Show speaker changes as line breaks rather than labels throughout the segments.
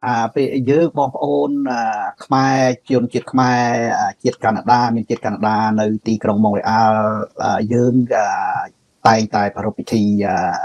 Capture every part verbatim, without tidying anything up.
à bây giờ bọn ôn à Khmer chuyên chiết Khmer à, chiết Canada miền chiết Canada nơiទីក្រុង Montreal à, យើងอ่าតែងតែប្រារព្ធពិធីอ่า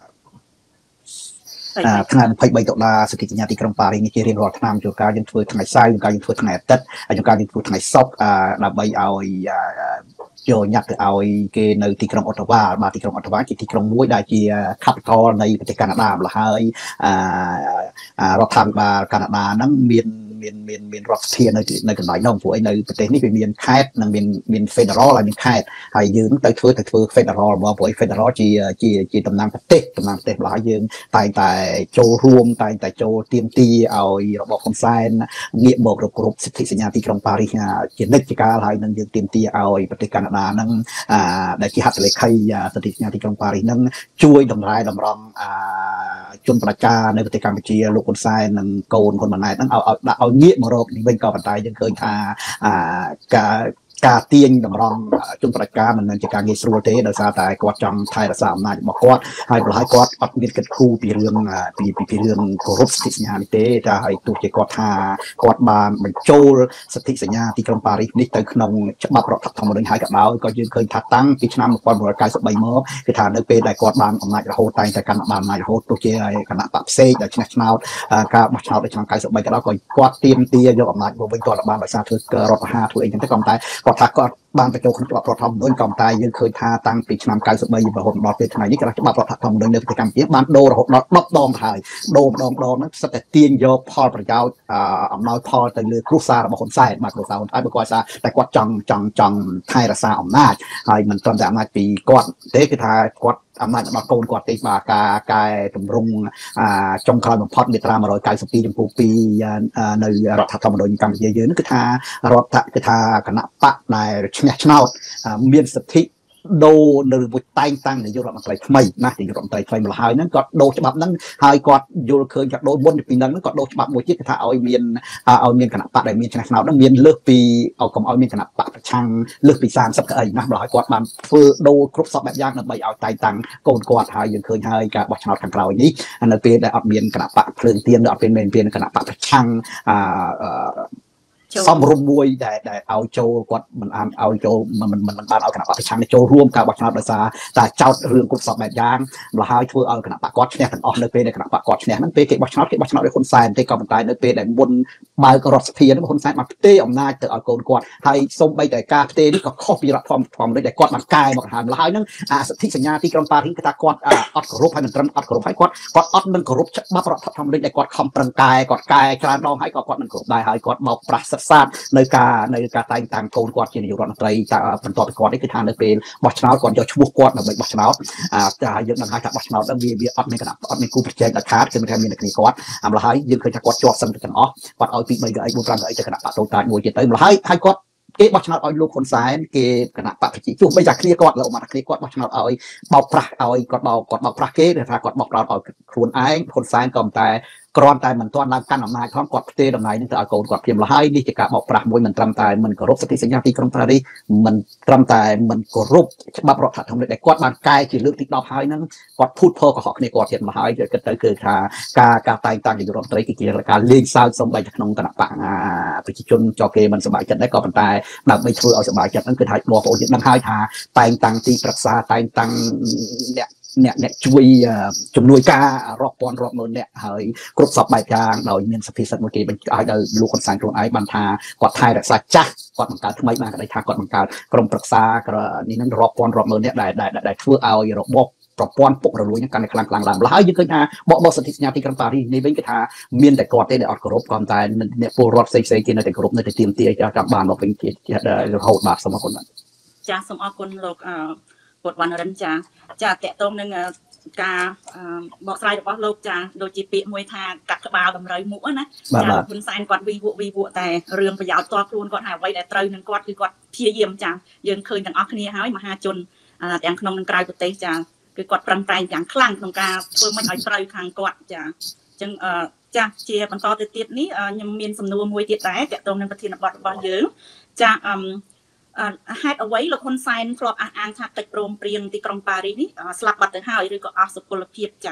ថ្ងៃยี่สิบสามតុលាសន្ធិសញ្ញាទីក្រុងប៉ារីសនេះជារៀងរាល់ឆ្នាំជួនកាលយើងធ្វើថ្ងៃសៅរ៍ជួនកាលយើងធ្វើថ្ងៃអាទិត្យហើយជួនកាលយើងធ្វើថ្ងៃសុក្រដើម្បីឲ្យចូលញ៉ាត់ទៅឲ្យគេនៅទីក្រុងអូតាវ៉ាបាទទីក្រុងអូតាវ៉ាជាទីក្រុងមួយដែលជា capital នៃប្រទេសកាណាដាម្ល៉េះហើយរដ្ឋាភិបាលកាណាដាហ្នឹងមានមានមានមានរដ្ឋសភានៅនៅកន្លែងនោះព្រោះឯនៅប្រទេសនេះវាមានខេត្តនិងមានមាន Federal ហើយមានខេត្តហើយយើងទៅធ្វើទៅធ្វើ Federal របស់ព្រោះ Federal ជាជាជាតំណាងប្រទេសតំណាងប្រទេសម្ល៉េះយើងតែងតែចូលរួមតែងតែចូលទៀមទីឲ្យរបបហ៊ុនសែនងាកមករកគ្រប់សិទ្ធិសញ្ញាទីក្រុងប៉ារីសជានិច្ចកាលហើយនឹងយើងទៀមទីឲ្យប្រទេសកាណាដានឹងដែលជាហត្ថលេខីសិទ្ធិសញ្ញាទីក្រុងប៉ារីសនឹងជួយតម្រែតម្រង់ជនប្រជាការនៅប្រទេសកម្ពុជាលោកហ៊ុនសែននិងកូនហ៊ុនម៉ាណែតនឹងឲ្យដាក់ឲ្យងាកមករកនេះវិញក៏ប៉ុន្តែយើងឃើញថាការការទាញតម្រង់ជនប្រជាការមិនមែនជាការងាយស្រួលទេដោយសារតែគាត់ចង់ថែរក្សាអំណាចរបស់គាត់ហើយប្រហែលគាត់អត់មានគិតគូរពីរឿងពីពីរឿងគោរពសិទ្ធិសញ្ញានេះទេតែហើយទោះជាគាត់ថាគាត់បានបញ្ចូលសិទ្ធិសញ្ញាទីក្រុងប៉ារីសនេះទៅក្នុងច្បាប់រដ្ឋធម្មនុញ្ញហើយក៏ដោយក៏យើងឃើញថាតាំងពីឆ្នាំnineteen ninety-threeមកគឺថានៅពេលដែលគាត់បានអំណាចរហូតតែងតែកាន់បានអំណាចរហូតទោះជាគណៈបកផ្សេងដែលឆ្នះឆ្នោតការបោះឆ្នោតនៅឆ្នាំninety-threeក៏ដោយក៏គាត់ទាមទារយកអំណាចមកវិញគាត់បានដោយសារធ្វើរដ្ឋប្រហារធ្វើអីចឹងទៅក៏តែគាត់ថាគាត់បានបញ្ចូលក្នុងច្បាប់រដ្ឋធម្មនុញ្ញក៏តែយើងឃើញថាតាំងពីឆ្នាំninety-threeរហូតដល់ពេលថ្ងៃនេះក៏ច្បាប់រដ្ឋធម្មនុញ្ញនៅប្រទេសកម្ពុជាបានដូររហូតដល់tenដងទៅហើយដូរម្ដងម្ដងហ្នឹងសិតតែទាញយកផលប្រយោជន៍អំណោយផលទៅលើគ្រួសាររបស់ហ៊ុនសែនបាទគ្រួសារហ៊ុនសែនបើគាត់ថាតែគាត់ចង់ចង់ចង់ថែរក្សាអំណាចហើយមិនត្រឹមតែអំណាចពីគាត់ទេគឺថាគាត់អំណាចរបស់កូនគាត់ទេបាទការកែតម្រង់ចុងក្រោយបំផុតមាត្រាone ninety-twoចំពោះtwoនៅរដ្ឋធម្មនុញ្ញកម្ពុជាយើងគឺថារដ្ឋគឺថាគណៈបកដែលឈ្នះឆ្នោតមានសិទ្ធិដូរនៅមួយតែងតាំងនាយករដ្ឋមន្ត្រីថ្មីណានាយករដ្ឋមន្ត្រីថ្មីម្ល៉េះហើយហ្នឹងគាត់ដូរច្បាប់ហ្នឹងហើយគាត់យល់ឃើញគាត់ដូរមុនពីហ្នឹងគាត់ដូរច្បាប់មួយទៀតគឺថាឲ្យមានឲ្យមានគណៈបកដែលមានឆ្នះឆ្នោតហ្នឹងមានលើសពីឲ្យកុំឲ្យមានគណៈបកប្រឆាំងលើសពីthirtyកៅអីណាម្ល៉េះហើយគាត់បានធ្វើដូរគ្រប់សពបែបយ៉ាងដើម្បីឲ្យតែងតាំងកូនគាត់ហើយយើងឃើញហើយការបោះឆ្នោតខាងក្រោយនេះនៅពេលដែលអត់មានគណៈបកភ្លើងទៀនអត់មានមានគណៈបកប្រឆាំងអឺសំរុំមួយដែលដែលឲ្យចូលគាត់មិនអានឲ្យចូលមិនមិនបានឲ្យគណៈបកប្រឆាំងចូលរួមការបោះឆ្នោតដោយសារតែចោតរឿងគ្រប់សពបែបយ៉ាងម្ល៉េះហើយធ្វើឲ្យគណៈបកគាត់ឈ្នះទាំងអស់នៅពេលដែលគណៈបកគាត់ឈ្នះហ្នឹងពេលគេបោះឆ្នោតគេបោះឆ្នោតដោយហ៊ុនសែនទេក៏ប៉ុន្តែនៅពេលដែលមុនបើករដ្ឋសភាហ្នឹងហ៊ុនសែនបានផ្ទេរអំណាចទៅឲ្យកូនគាត់ហើយសូម្បីតែការផ្ទេរនេះក៏ខុសពីរដ្ឋធម្មនុញ្ញដែលគាត់បានកែមកហើយម្ល៉េះហើយហ្នឹងអាសិទ្ធិសញ្ញាទីក្រុងប៉ារីសគឺថាគាត់អត់គោរពហើយមិនត្រឹមអត់គោរពហើយគាត់គាត់អត់នឹងគោរពច្បាប់រដ្ឋធម្មនុញ្ញដែលគាត់ខំប្រឹងកែគាត់កែច្រើនដងហើយក៏គាត់មិនគោរពដែរហើយគាត់បោកប្រាស់សិក្សានៅការនៅការតែងតាំងកូនគាត់ជានាយករដ្ឋមន្ត្រីតែបន្តពីគាត់នេះគឺថានៅពេលបោះឆ្នោតគាត់យកឈ្មោះគាត់ដើម្បីបោះឆ្នោតតែយើងនឹងហៅថាបោះឆ្នោតហ្នឹងវាវាអត់មានគណៈអត់មានគូប្រជែងដល់ខាតគឺមិនថាមានតែគ្នាគាត់អាម្ល៉េះហើយយើងឃើញថាគាត់ជាប់សឹងទៅទាំងអស់គាត់ឲ្យពី3កៅអី4 5កៅអីទៅគណៈបកតូចតាចមួយទៀតទៅម្ល៉េះហើយហើយគាត់គេបោះឆ្នោតឲ្យលោកហ៊ុនសែនគេគណៈបកប្រជាទោះបីតែគ្នាគាត់លោកមកគ្នាគាត់បោះឆ្នោតឲ្យបោកប្រាស់ឲ្យគាត់បោកគាត់បោកប្រាស់គេដែលថាគាត់បោកប្រាស់ឲ្យខ្លួនឯងហ៊ុនសែនក៏តែគ្រាន់តែមិនទាន់ឡើងកាន់អំណាចផងគាត់ផ្ទេរតំណែងនឹងទៅឲ្យកូនគាត់ព្រាមលហើយនេះជាការបោកប្រាស់មួយមិនត្រឹមតែមិនគោរពសិទ្ធិសញ្ញាទីក្រុងប៉ារីសមិនត្រឹមតែមិនគោរពច្បាប់រដ្ឋធម្មនុញ្ញដែលគាត់បានកែជាលើកទីtenហើយហ្នឹងគាត់ភូតភរកុហកគ្នាគាត់ទៀតមកហើយគិតទៅគឺថាការការតែងតាំងនាយករដ្ឋមន្ត្រីគឺជាការលេងសើចសំបីតែក្នុងគណៈបកប្រជាជនចោគេមិនសប្បាយចិត្តដែរក៏ប៉ុន្តែដើម្បីធ្វើឲ្យសប្បាយចិត្តហ្នឹងគឺថាបងប្អូនយើងដឹងហើយថាតែងតាំងទីប្រឹក្សាតែងតាំងអ្នកអ្នកអ្នកជួយជំនួយការរាប់ពាន់រាប់ម៉ឺនអ្នកហើយគ្រប់សពបែបយ៉ាងដោយមានសភាសិទ្ធិមួយគេបញ្ជាក់ឲ្យដល់លោកហ៊ុនសែនខ្លួនឯងបានថាគាត់ថែរក្សាចាស់គាត់បង្កើតថ្មីបានក៏ได้ថាគាត់បង្កើតក្រុមប្រឹក្សានេះនឹងរាប់ពាន់រាប់ម៉ឺនអ្នកដែលដែលធ្វើឲ្យរបបប្រព័ន្ធពុករលួយហ្នឹងកាន់តែខ្លាំងខ្លាំងឡើងហើយយើងឃើញថាបកបោសិទ្ធិសញ្ញាទីក្រុងប៉ារីសនេះវិញគឺថាមានតែគាត់ទេដែលអត់គោរពក៏តែអ្នកពលរដ្ឋផ្សេងផ្សេងគេនៅតែគោរពនៅតែទៀមទាចង់បានមកវិញជារហូតបាទសូមអរគុណបាទ
ចាសូមអរគុណលោកពុទ្ធវណ្ណរិនចាចាតកតងនឹងការបកស្រាយរបស់លោកចាដូចជាពាក្យមួយថាកាត់ក្បាលតម្រូវមុខណាចាហ៊ុនសែនគាត់វីវក់វីវក់តែរឿងប្រយោជន៍តខ្លួនគាត់ហើយអ្វីដែលត្រូវនឹងគាត់គឺគាត់ព្យាយាមចាយើងឃើញទាំងអស់គ្នាហើយមហាជនទាំងក្នុងនិងក្រៅប្រទេសចាគឺគាត់ប្រឹងប្រែងយ៉ាងខ្លាំងក្នុងការធ្វើមិនឲ្យត្រូវខាងគាត់ចាអញ្ចឹងចាជាបន្តទៅទៀតនេះខ្ញុំមានសំណួរមួយទៀតដែរតកតងនឹងប្រធានបទរបស់យើងចាអឺហេតុអ្វីលោកហ៊ុនសែនធ្លាប់អះអាងថាកិច្ចព្រមព្រៀងទីក្រុងប៉ារីសនេះស្លាប់បាត់ទៅហើយឬក៏អស់សុពលភាពចា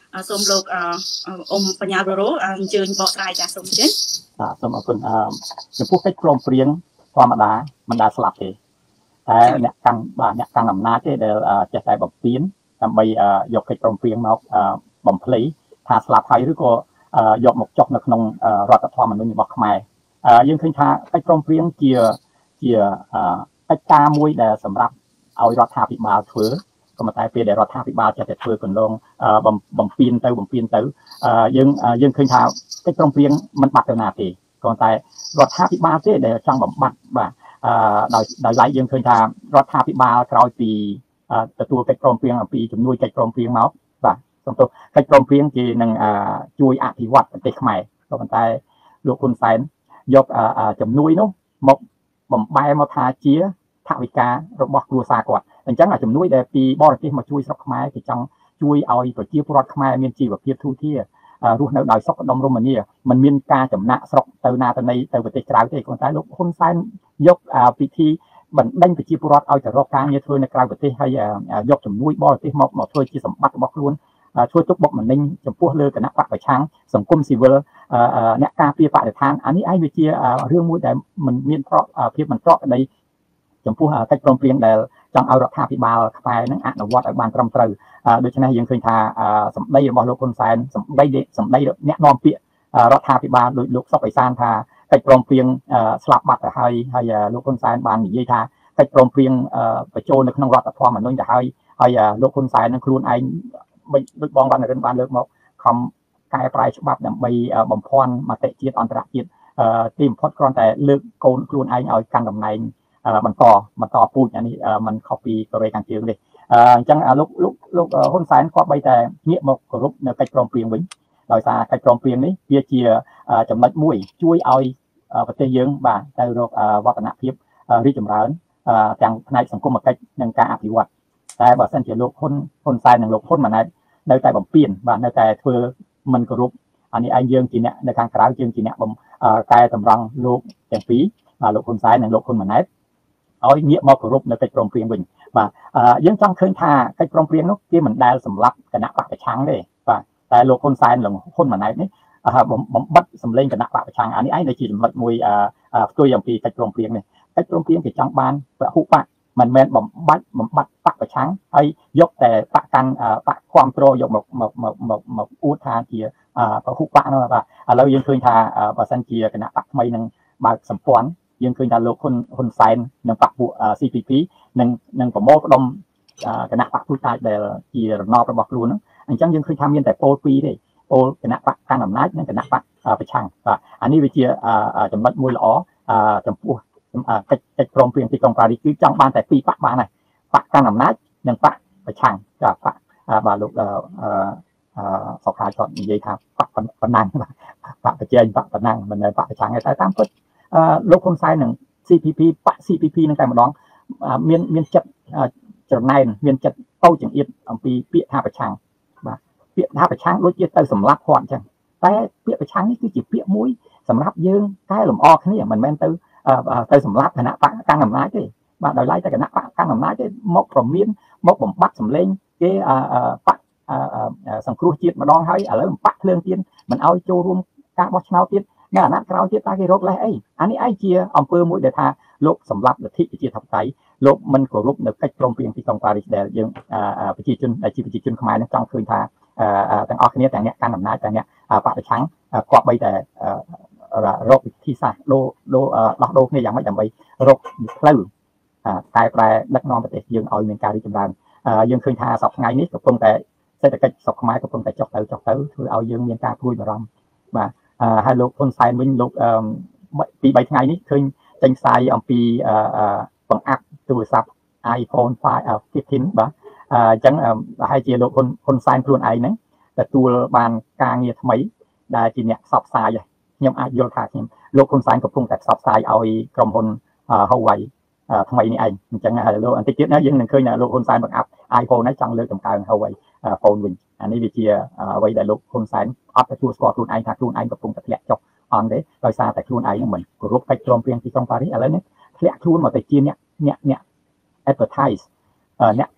សូមលោកអ៊ំបញ្ញាបរោអញ្ជើញបកស្រាយចាសូមចេញ
បាទសូមអរគុណអឺចំពោះកិច្ចព្រមព្រៀងធម្មតាមិនដែលស្លាប់ទេតែអ្នកកាន់បាទអ្នកកាន់អំណាចទេដែលចេះតែបំពេញដើម្បីយកកិច្ចព្រមព្រៀងមកបំភ្លៃថាស្លាប់ហើយឬក៏យកមកចុះនៅក្នុងរដ្ឋធម្មនុញ្ញរបស់ខ្មែរយើងឃើញថាកិច្ចព្រមព្រៀងជាជាកិច្ចការមួយដែលសម្រាប់ឲ្យរដ្ឋាភិបាលធ្វើក៏ប៉ុន្តែពេលដែលរដ្ឋាភិបាលចេះតែធ្វើកន្លងបំពេញទៅបំពេញទៅយើងយើងឃើញថាកិច្ចព្រមព្រៀងមិនបាត់ទៅណាទេគ្រាន់តែរដ្ឋាភិបាលទេដែលចង់បំបត្តិបាទដោយដោយឡែកយើងឃើញថារដ្ឋាភិបាលក្រោយពីទទួលកិច្ចព្រមព្រៀងអំពីជំនួយកិច្ចព្រមព្រៀងមកបាទសំទោសកិច្ចព្រមព្រៀងជានឹងជួយអភិវឌ្ឍប្រទេសខ្មែរក៏ប៉ុន្តែលោកហ៊ុនសែនយកជំនួយនោះមកបំបែមកថាជាថវិការបស់គ្រួសារគាត់អញ្ចឹងជំនួយដែលពីបរទេសមកជួយស្រុកខ្មែរគេចង់ជួយឲ្យប្រជាពលរដ្ឋខ្មែរមានជីវភាពធូរធាររស់នៅដោយសុខដុមរមនាមិនមានការចំណាក់ស្រុកទៅណាទៅណីទៅប្រទេសក្រៅទេគ្រាន់តែលោកហ៊ុនសែនយកពិធីបណ្ដេញប្រជាពលរដ្ឋឲ្យទៅរកការងារធ្វើនៅក្រៅប្រទេសហើយយកជំនួយបរទេសមកមកធ្វើជាសម្បត្តិរបស់ខ្លួនជួយទុកបុកម្នេញចំពោះលើគណៈបកប្រឆាំងសង្គមស៊ីវិលអ្នកការពារបរិស្ថានអានេះឯងវាជារឿងមួយដែលមិនមានប្រកភាពមិនប្រកក្តីចំពោះកិច្ចព្រមព្រៀងដែលចង់ឲ្យរដ្ឋាភិបាលខ្មែរនឹងអនុវត្តឲ្យបានត្រឹមត្រូវដូច្នេះយើងឃើញថាសម្ដីរបស់លោកហ៊ុនសែនសម្ដីសម្ដីអ្នកនាំពាក្យរដ្ឋាភិបាលដោយលោកសុកអេសានថាកិច្ចព្រមព្រៀងស្លាប់បាត់ទៅហើយហើយលោកហ៊ុនសែនបាននិយាយថាកិច្ចព្រមព្រៀងបញ្ចូលនៅក្នុងរដ្ឋធម្មនុញ្ញទៅហើយហើយលោកហ៊ុនសែននឹងខ្លួនឯងដូចបងបានរិនបានលើកមកខំកែប្រែច្បាប់ដើម្បីបំភាន់មតិជាតិអន្តរជាតិទីបំផុតគ្រាន់តែលើកកូនខ្លួនឯងឲ្យកាន់តំណែងបន្តបន្តពូជអានេះมันខុសពីកូរ៉េខាងជើងនេះអញ្ចឹងលោកលោកលោកហ៊ុនសែនគាត់បីតែងាកមកគោរពនៅកិច្ចព្រមព្រៀងវិញដោយសារកិច្ចព្រមព្រៀងនេះវាជាចំណុចមួយជួយឲ្យប្រទេសយើងបាទទៅរកវឌ្ឍនភាពរីកចម្រើនទាំងផ្នែកសង្គមគិច្ចនិងការអភិវឌ្ឍតែបើសិនជាលោកហ៊ុនហ៊ុនសែននិងលោកហ៊ុនម៉ាណែតនៅតែបំពេញបាទនៅតែធ្វើមិនគោរពអានេះឯងយើងជាអ្នកនៅខាងក្រៅយើងជាអ្នកបំកែតម្រង់លោកទាំងពីរបាទលោកហ៊ុនសែននិងលោកហ៊ុនម៉ាណែតឲ្យងាកមកគោរពនៅកិច្ចព្រមព្រៀងវិញបាទយើងចង់ឃើញថាកិច្ចព្រមព្រៀងនោះគេមិនដែលសម្លាប់គណៈបកប្រឆាំងទេបាទតែលោកហ៊ុនសែននិងហ៊ុនម៉ាណែតនេះបំបត្តិសម្លេងគណៈបកប្រឆាំងអានេះឯងដែលជាចំណុចមួយផ្ទុយអំពីកិច្ចព្រមព្រៀងនេះកិច្ចព្រមព្រៀងគេចង់បានពហុបកមិនមែនបំបត្តិបំបត្តិបកប្រឆាំងហើយយកតែបកកាន់បកគ្រប់គ្រងយកមកមកមកមកអួតថាជាពហុបកនោះបាទឥឡូវយើងឃើញថាបើសិនជាគណៈបកថ្មីនឹងបើកសម្ព័ន្ធយើងឃើញថាលោកហ៊ុនហ៊ុនសែននិងបកពួក ซี พี พี នឹងនឹងប្រមូលផ្ដុំគណៈបកទូតាចដែលជារណបរបស់ខ្លួនហ្នឹងអញ្ចឹងយើងឃើញថាមានតែពលពីរទេពលគណៈបកកាន់អំណាចនិងគណៈបកប្រឆាំងបាទអានេះវាជាចំណុចមួយល្អចំពោះកិច្ចកិច្ចព្រមព្រៀងទីក្រុងប៉ារីសគឺចង់បានតែពីរបកបានហើយបកកាន់អំណាចនិងបកប្រឆាំងចាបកបាទលោកអឺសុខាគាត់និយាយថាបកប៉ុណ្ណឹងបកប្រជែងបកប៉ុណ្ណឹងមិនមែនបកប្រឆាំងទេតែតាមពិតលោកហ៊ុនសែននិង ซี พี พี បក ซี พี พี នឹងតែម្ដងមានមានចិត្តចំណែនមានចិត្តតូចចង្អៀតអំពីពាក្យថាប្រឆាំងបាទពាក្យថាប្រឆាំងដូចជាទៅសម្លាប់គាត់អញ្ចឹងតែពាក្យប្រឆាំងនេះគឺជាពាក្យមួយសម្រាប់យើងកែលម្អគ្នាមិនមែនទៅទៅសម្លាប់គណៈបកកាន់អំណាចទេបាទដោយឡែកតែគណៈបកកាន់អំណាចទេមកប្រមានមកបំបត្តិសម្លេងគេបកសង្គ្រោះជាតិម្ដងហើយឥឡូវបកភ្លើងទៀនមិនឲ្យចូលរួមការបោះឆ្នោតទៀតនៅអាណត្តិក្រោយទៀតតើគេរកលេសអីអានេះឯងជាអំពើមួយដែលថាលោកសម្លាប់លទ្ធិប្រជាធិបតេយ្យលោកមិនគោរពនៅកិច្ចព្រមព្រៀងទីក្រុងប៉ារីសដែលយើងប្រជាជនដែលជាប្រជាជនខ្មែរនឹងចង់ឃើញថាទាំងអស់គ្នាទាំងអ្នកកាន់អំណាចទាំងអ្នកបកប្រឆាំងគប្បីតែរកវិធីសាស្ត្រដូរដូរដោះដូរគ្នាយ៉ាងម៉េចដើម្បីរកផ្លូវតែប្រែដឹកនាំប្រទេសយើងឲ្យមានការរីកចម្រើនយើងឃើញថាសប្តាហ៍ថ្ងៃនេះកំពុងតែសេដ្ឋកិច្ចស្រុកខ្មែរកំពុងតែចុះទៅចុះទៅធ្វើឲ្យយើងមានការព្រួយបារម្ភបាទហើយលោកហ៊ុនសែនវិញលោកពីបីថ្ងៃនេះឃើញចេញផ្សាយអំពីបង្អាប់ទូរស័ព្ទ iPhone ហ្វេម បាទអញ្ចឹងប្រហែលជាលោកហ៊ុនហ៊ុនសែនខ្លួនឯងហ្នឹងទទួលបានការងារថ្មីដែលជាអ្នកផ្សព្វផ្សាយខ្ញុំអាចយល់ថាខ្ញុំលោកហ៊ុនសែនកំពុងតែផ្សព្វផ្សាយឲ្យក្រុមហ៊ុន Huawei ថ្មីនេះឯងអញ្ចឹងលោកបន្តិចទៀតណាយើងនឹងឃើញលោកហ៊ុនសែនបង្អាប់ iPhone ហ្នឹងចង់លើកតម្កើង Huawei phone វិញអានេះវាជាអ្វីដែលលោកហ៊ុនសែនអត់ទទួលស្គាល់ខ្លួនឯងថាខ្លួនឯងកំពុងតែធ្លាក់ចុះអន់ទេដោយសារតែខ្លួនឯងមិនគោរពកិច្ចព្រមព្រៀងទីក្រុងប៉ារីសឥឡូវនេះធ្លាក់ខ្លួនមកតែជាអ្នកអ្នកអ្នក advertise អ្នកអ្នក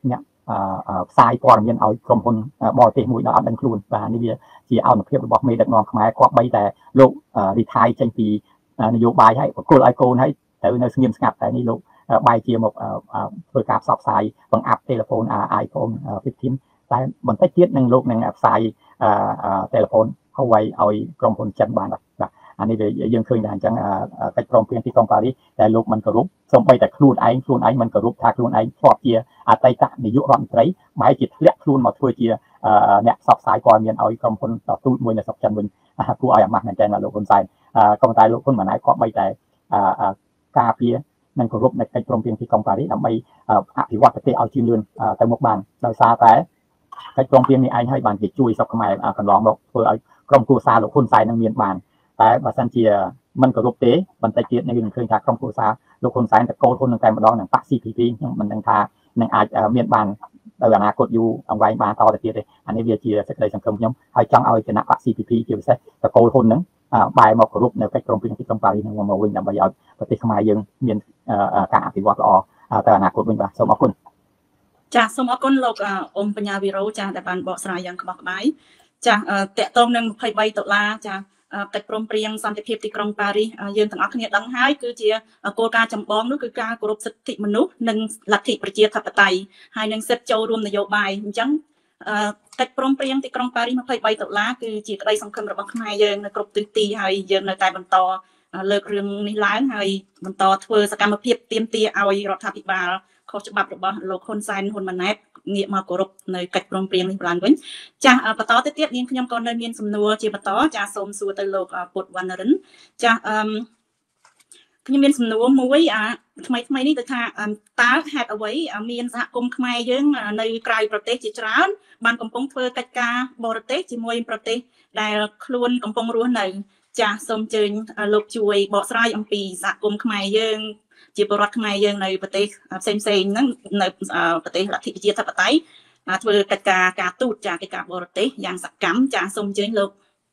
ផ្សាយព័ត៌មានឲ្យក្រុមហ៊ុនបរទេសមួយដល់អត់ដឹងខ្លួនបាទនេះវាជាអនុភាពរបស់មេដឹកនាំខ្មែរគាត់បីតែលោករីថៃចេញពីនយោបាយហើយបកគលឲ្យកូនហើយត្រូវនៅស្ងៀមស្ងាត់តែនេះលោកបាយជាមកធ្វើការផ្សព្វផ្សាយបង្អាប់ telephone iPhone fifteen តែបន្តិចទៀតនឹងលោកនឹងផ្សាយ telephone Huawei ឲ្យក្រុមហ៊ុនចិនបានបាទអានេះយើងឃើញថាអញ្ចឹងកិច្ចព្រមព្រៀងទីក្រុងប៉ារីសតែលោកមិនគោរពសូម្បីតែខ្លួនឯងខ្លួនឯងមិនគោរពថាខ្លួនឯងធ្លាប់ជាអតីតនាយករដ្ឋមន្ត្រីបែរជាធ្លាក់ខ្លួនមកធ្វើជាអ្នកផ្សព្វផ្សាយព័ត៌មានឲ្យក្រុមហ៊ុនទូតមួយនៅស្រុកចិនវិញគួរឲ្យអាម៉ាស់មែនទែនបាទលោកហ៊ុនសែនក៏ប៉ុន្តែលោកហ៊ុនម៉ាណែតគាត់បីតែការពារនិងគោរពនៅកិច្ចព្រមព្រៀងទីក្រុងប៉ារីសដើម្បីអភិវឌ្ឍប្រទេសឲ្យជឿនលឿនទៅមុខបានដោយសារតែកិច្ចព្រមព្រៀងនេះឯងហើយបានជាជួយស្រុកខ្មែរកន្លងមកធ្វើឲ្យក្រុមគ្រួសារលោកហ៊ុនសែននឹងមានបានតែបើសិនជាមិនគោរពទេបន្តិចទៀតយើងនឹងឃើញថាក្រុមគ្រួសារលោកហ៊ុនសែនតកូលហ៊ុននឹងតែម្ដងនឹងប៉ា ซี พี พี ខ្ញុំមិនដឹងថានឹងអាចមានបានដោយអនាគតយូរអង្វែងបានតទៅទៀតទេអានេះវាជាសេចក្តីសង្ឃឹមខ្ញុំហើយចង់ឲ្យគណៈប៉ា ซี พี พี ជាពិសេសតកូលហ៊ុននឹងបែរមកគោរពនៅកិច្ចព្រមព្រៀងទីក្រុងប៉ារីសនឹងមកវិញដើម្បីឲ្យប្រទេសខ្មែរយើងមានការអភិវឌ្ឍល្អទៅអនាគតវិញបាទសូមអរគុណ
ចាសសូមអរគុណលោកអ៊ុំបញ្ញាវីរ៉ូចាសដែលបានបកស្រាយយ៉ាងក្បោះក្បាយចាសតកតងនឹងยี่สิบสามដុល្លារចាសកិច្ចព្រមព្រៀងសន្តិភាពទីក្រុងប៉ារីសយើងទាំងអស់គ្នាដឹងហើយគឺជាគោលការណ៍ចម្បងនោះគឺការគោរពសិទ្ធិមនុស្សនិងលទ្ធិប្រជាធិបតេយ្យហើយនិងសិទ្ធិចូលរួមនយោបាយអញ្ចឹងកិច្ចព្រមព្រៀងទីក្រុងប៉ារីសยี่สิบสามដុល្លារគឺជាក្តីសង្ឃឹមរបស់ខ្មែរយើងនៅគ្រប់ទិសទីហើយយើងនៅតែបន្តលើករឿងនេះឡើងហើយបន្តធ្វើសកម្មភាពទាមទារឲ្យរដ្ឋាភិបាលខុសច្បាប់របស់លោកហ៊ុនសែនហ៊ុនម៉ាណែតងាកមកគោរពនៅកិច្ចព្រមព្រៀងនេះឡើងវិញចាស់បន្តទៅទៀតនាងខ្ញុំក៏នៅមានសំណួរជាបន្តចាស់សូមសួរទៅលោកពុទ្ធវណ្ណរិនចាស់អឺខ្ញុំមានសំណួរមួយអាថ្មីថ្មីនេះទៅថាតើហេតុអ្វីមានសហគមន៍ខ្មែរយើងនៅក្រៅប្រទេសជាច្រើនបានកំពុងធ្វើកិច្ចការបរទេសជាមួយប្រទេសដែលខ្លួនកំពុងរស់នៅចាស់សូមអញ្ជើញលោកជួយបកស្រាយអំពីសហគមន៍ខ្មែរយើងជាពលរដ្ឋខ្មែរយើងនៅប្រទេសផ្សេងផ្សេងហ្នឹងនៅប្រទេសលទ្ធិប្រជាធិបតេយ្យធ្វើកិច្ចការការទូតចាកិច្ចការបរទេសយ៉ាងសកម្មចាសូមអញ្ជើញលោក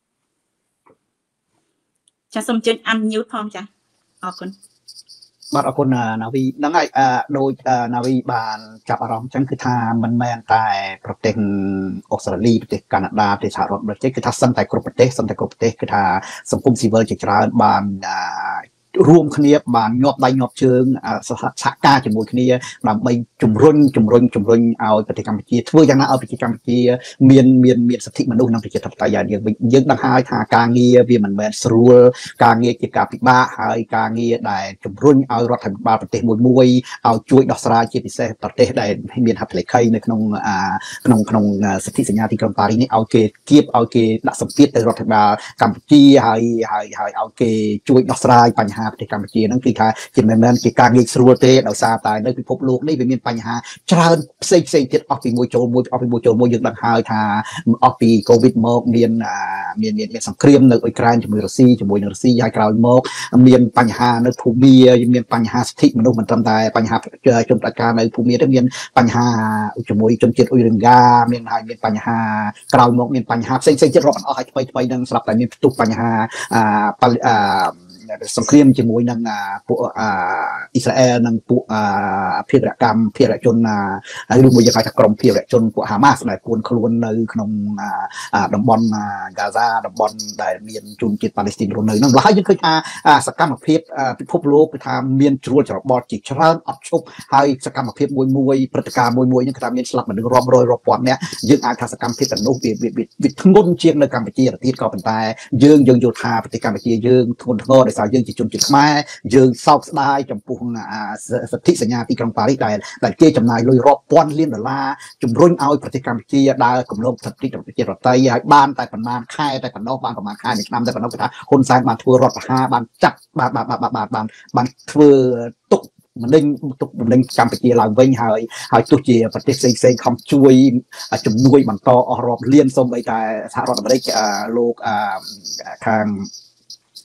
ចាសូមអញ្ជើញអានញូតផងចាអរគុណ
បាទអរគុណណាវីហ្នឹងហើយដូចណាវីបានចាប់អារម្មណ៍អញ្ចឹងគឺថាមិនមែនតែប្រទេសអូស្ត្រាលីប្រទេសកាណាដាប្រទេសសហរដ្ឋអាមេរិកគឺថាសឹងតែគ្រប់ប្រទេសសឹងតែគ្រប់ប្រទេសគឺថាសង្គមស៊ីវិលជាច្រើនបានរួមគ្នាបានញាប់ដៃញាប់ជើងសហការជាមួយគ្នាដើម្បីជំរុញជំរុញជំរុញឲ្យប្រទេសកម្ពុជាធ្វើយ៉ាងណាឲ្យប្រទេសកម្ពុជាមានមានមានសិទ្ធិមនុស្សនិងប្រជាធិបតេយ្យយើងយើងដឹងហើយថាការងារវាមិនមែនស្រួលការងារជាការពិបាកហើយការងារដែលជំរុញឲ្យរដ្ឋាភិបាលប្រទេសមួយមួយឲ្យជួយដោះស្រាយជាពិសេសប្រទេសដែលមានហត្ថលេខីនៅក្នុងក្នុងក្នុងសិទ្ធិសញ្ញាទីក្រុងប៉ារីសនេះឲ្យគេគៀបឲ្យគេដាក់សម្ពាធទៅរដ្ឋាភិបាលកម្ពុជាហើយហើយហើយឲ្យគេជួយដោះស្រាយបញ្ហាប្រទេសកម្ពុជាហ្នឹងគឺថាជាមិនមែនជាការងាយស្រួលទេដោយសារតែនៅពិភពលោកនេះវាមានបញ្ហាច្រើនផ្សេងផ្សេងទៀតអស់ពីមួយចូលមួយអស់ពីមួយចូលមួយយើងដឹងហើយថាអស់ពី COVID មកមានមានមានសង្គ្រាមនៅអ៊ុយក្រែនជាមួយរុស្ស៊ីជាមួយនឹងរុស្ស៊ីហើយក្រោយមកមានបញ្ហានៅភូមាមានបញ្ហាសិទ្ធិមនុស្សមិនត្រឹមតែបញ្ហាជនប្រតិការនៅភូមាទេមានបញ្ហាជាមួយជនជាតិអ៊ុយរ៉ឹងហ្គាមានហើយមានបញ្ហាក្រោយមកមានបញ្ហាផ្សេងផ្សេងទៀតរាប់អស់ហើយថ្មីថ្មីនឹងស្រាប់តែមានផ្ទុះបញ្ហាអឺសង្គ្រាមជាមួយនឹងពួកអ៊ីស្រាអែលនិងពួកភាគរកម្មភាគរជនឬមួយយើងហៅថាក្រុមភាគរជនពួកហាម៉ាស់ដែលពួនខ្លួននៅក្នុងតំបន់ហ្គាហ្សាតំបន់ដែលមានជនជាតិប៉ាឡេស្ទីនរស់នៅហ្នឹងម្ល៉េះហើយយើងឃើញថាសកម្មភាពពិភពលោកគឺថាមានជ្រួលច្របល់ជាច្រើនអត់ឈប់ហើយសកម្មភាពមួយមួយព្រឹត្តិការណ៍មួយមួយហ្នឹងគឺថាមានស្លាប់មនុស្សរាប់រយរាប់ពាន់នាក់យើងអាចថាសកម្មភាពទាំងនោះវាវាធ្ងន់ជាងនៅកម្ពុជាទៅទៀតក៏ប៉ុន្តែយើងយើងយល់ថាប្រទេសកម្ពុជាយើងធ្ងន់ធ្ងរដោយសារយើងជាជនជាតិខ្មែរយើងសោកស្ដាយចំពោះសិទ្ធិសញ្ញាទីក្រុងប៉ារីសដែលដែលគេចំណាយលុយរាប់ពាន់លានដុល្លារជំរុញឲ្យប្រទេសកម្ពុជាដើរគម្រោងសិទ្ធិប្រជាធិបតេយ្យហើយបានតែប៉ុន្មានខែតែប៉ុណ្ណោះបានប្រហែលខែមួយឆ្នាំតែប៉ុណ្ណោះគឺថាហ៊ុនសែនបានធ្វើរដ្ឋប្រហារបានចាត់បានបានបានបានបានធ្វើទុកមិននឹងទុកមិននឹងកម្ពុជាឡើងវិញហើយហើយទោះជាប្រទេសផ្សេងផ្សេងខំជួយជំនួយបន្តអស់រាប់លានសូម្បីតែសហរដ្ឋអាមេរិកលោកខាង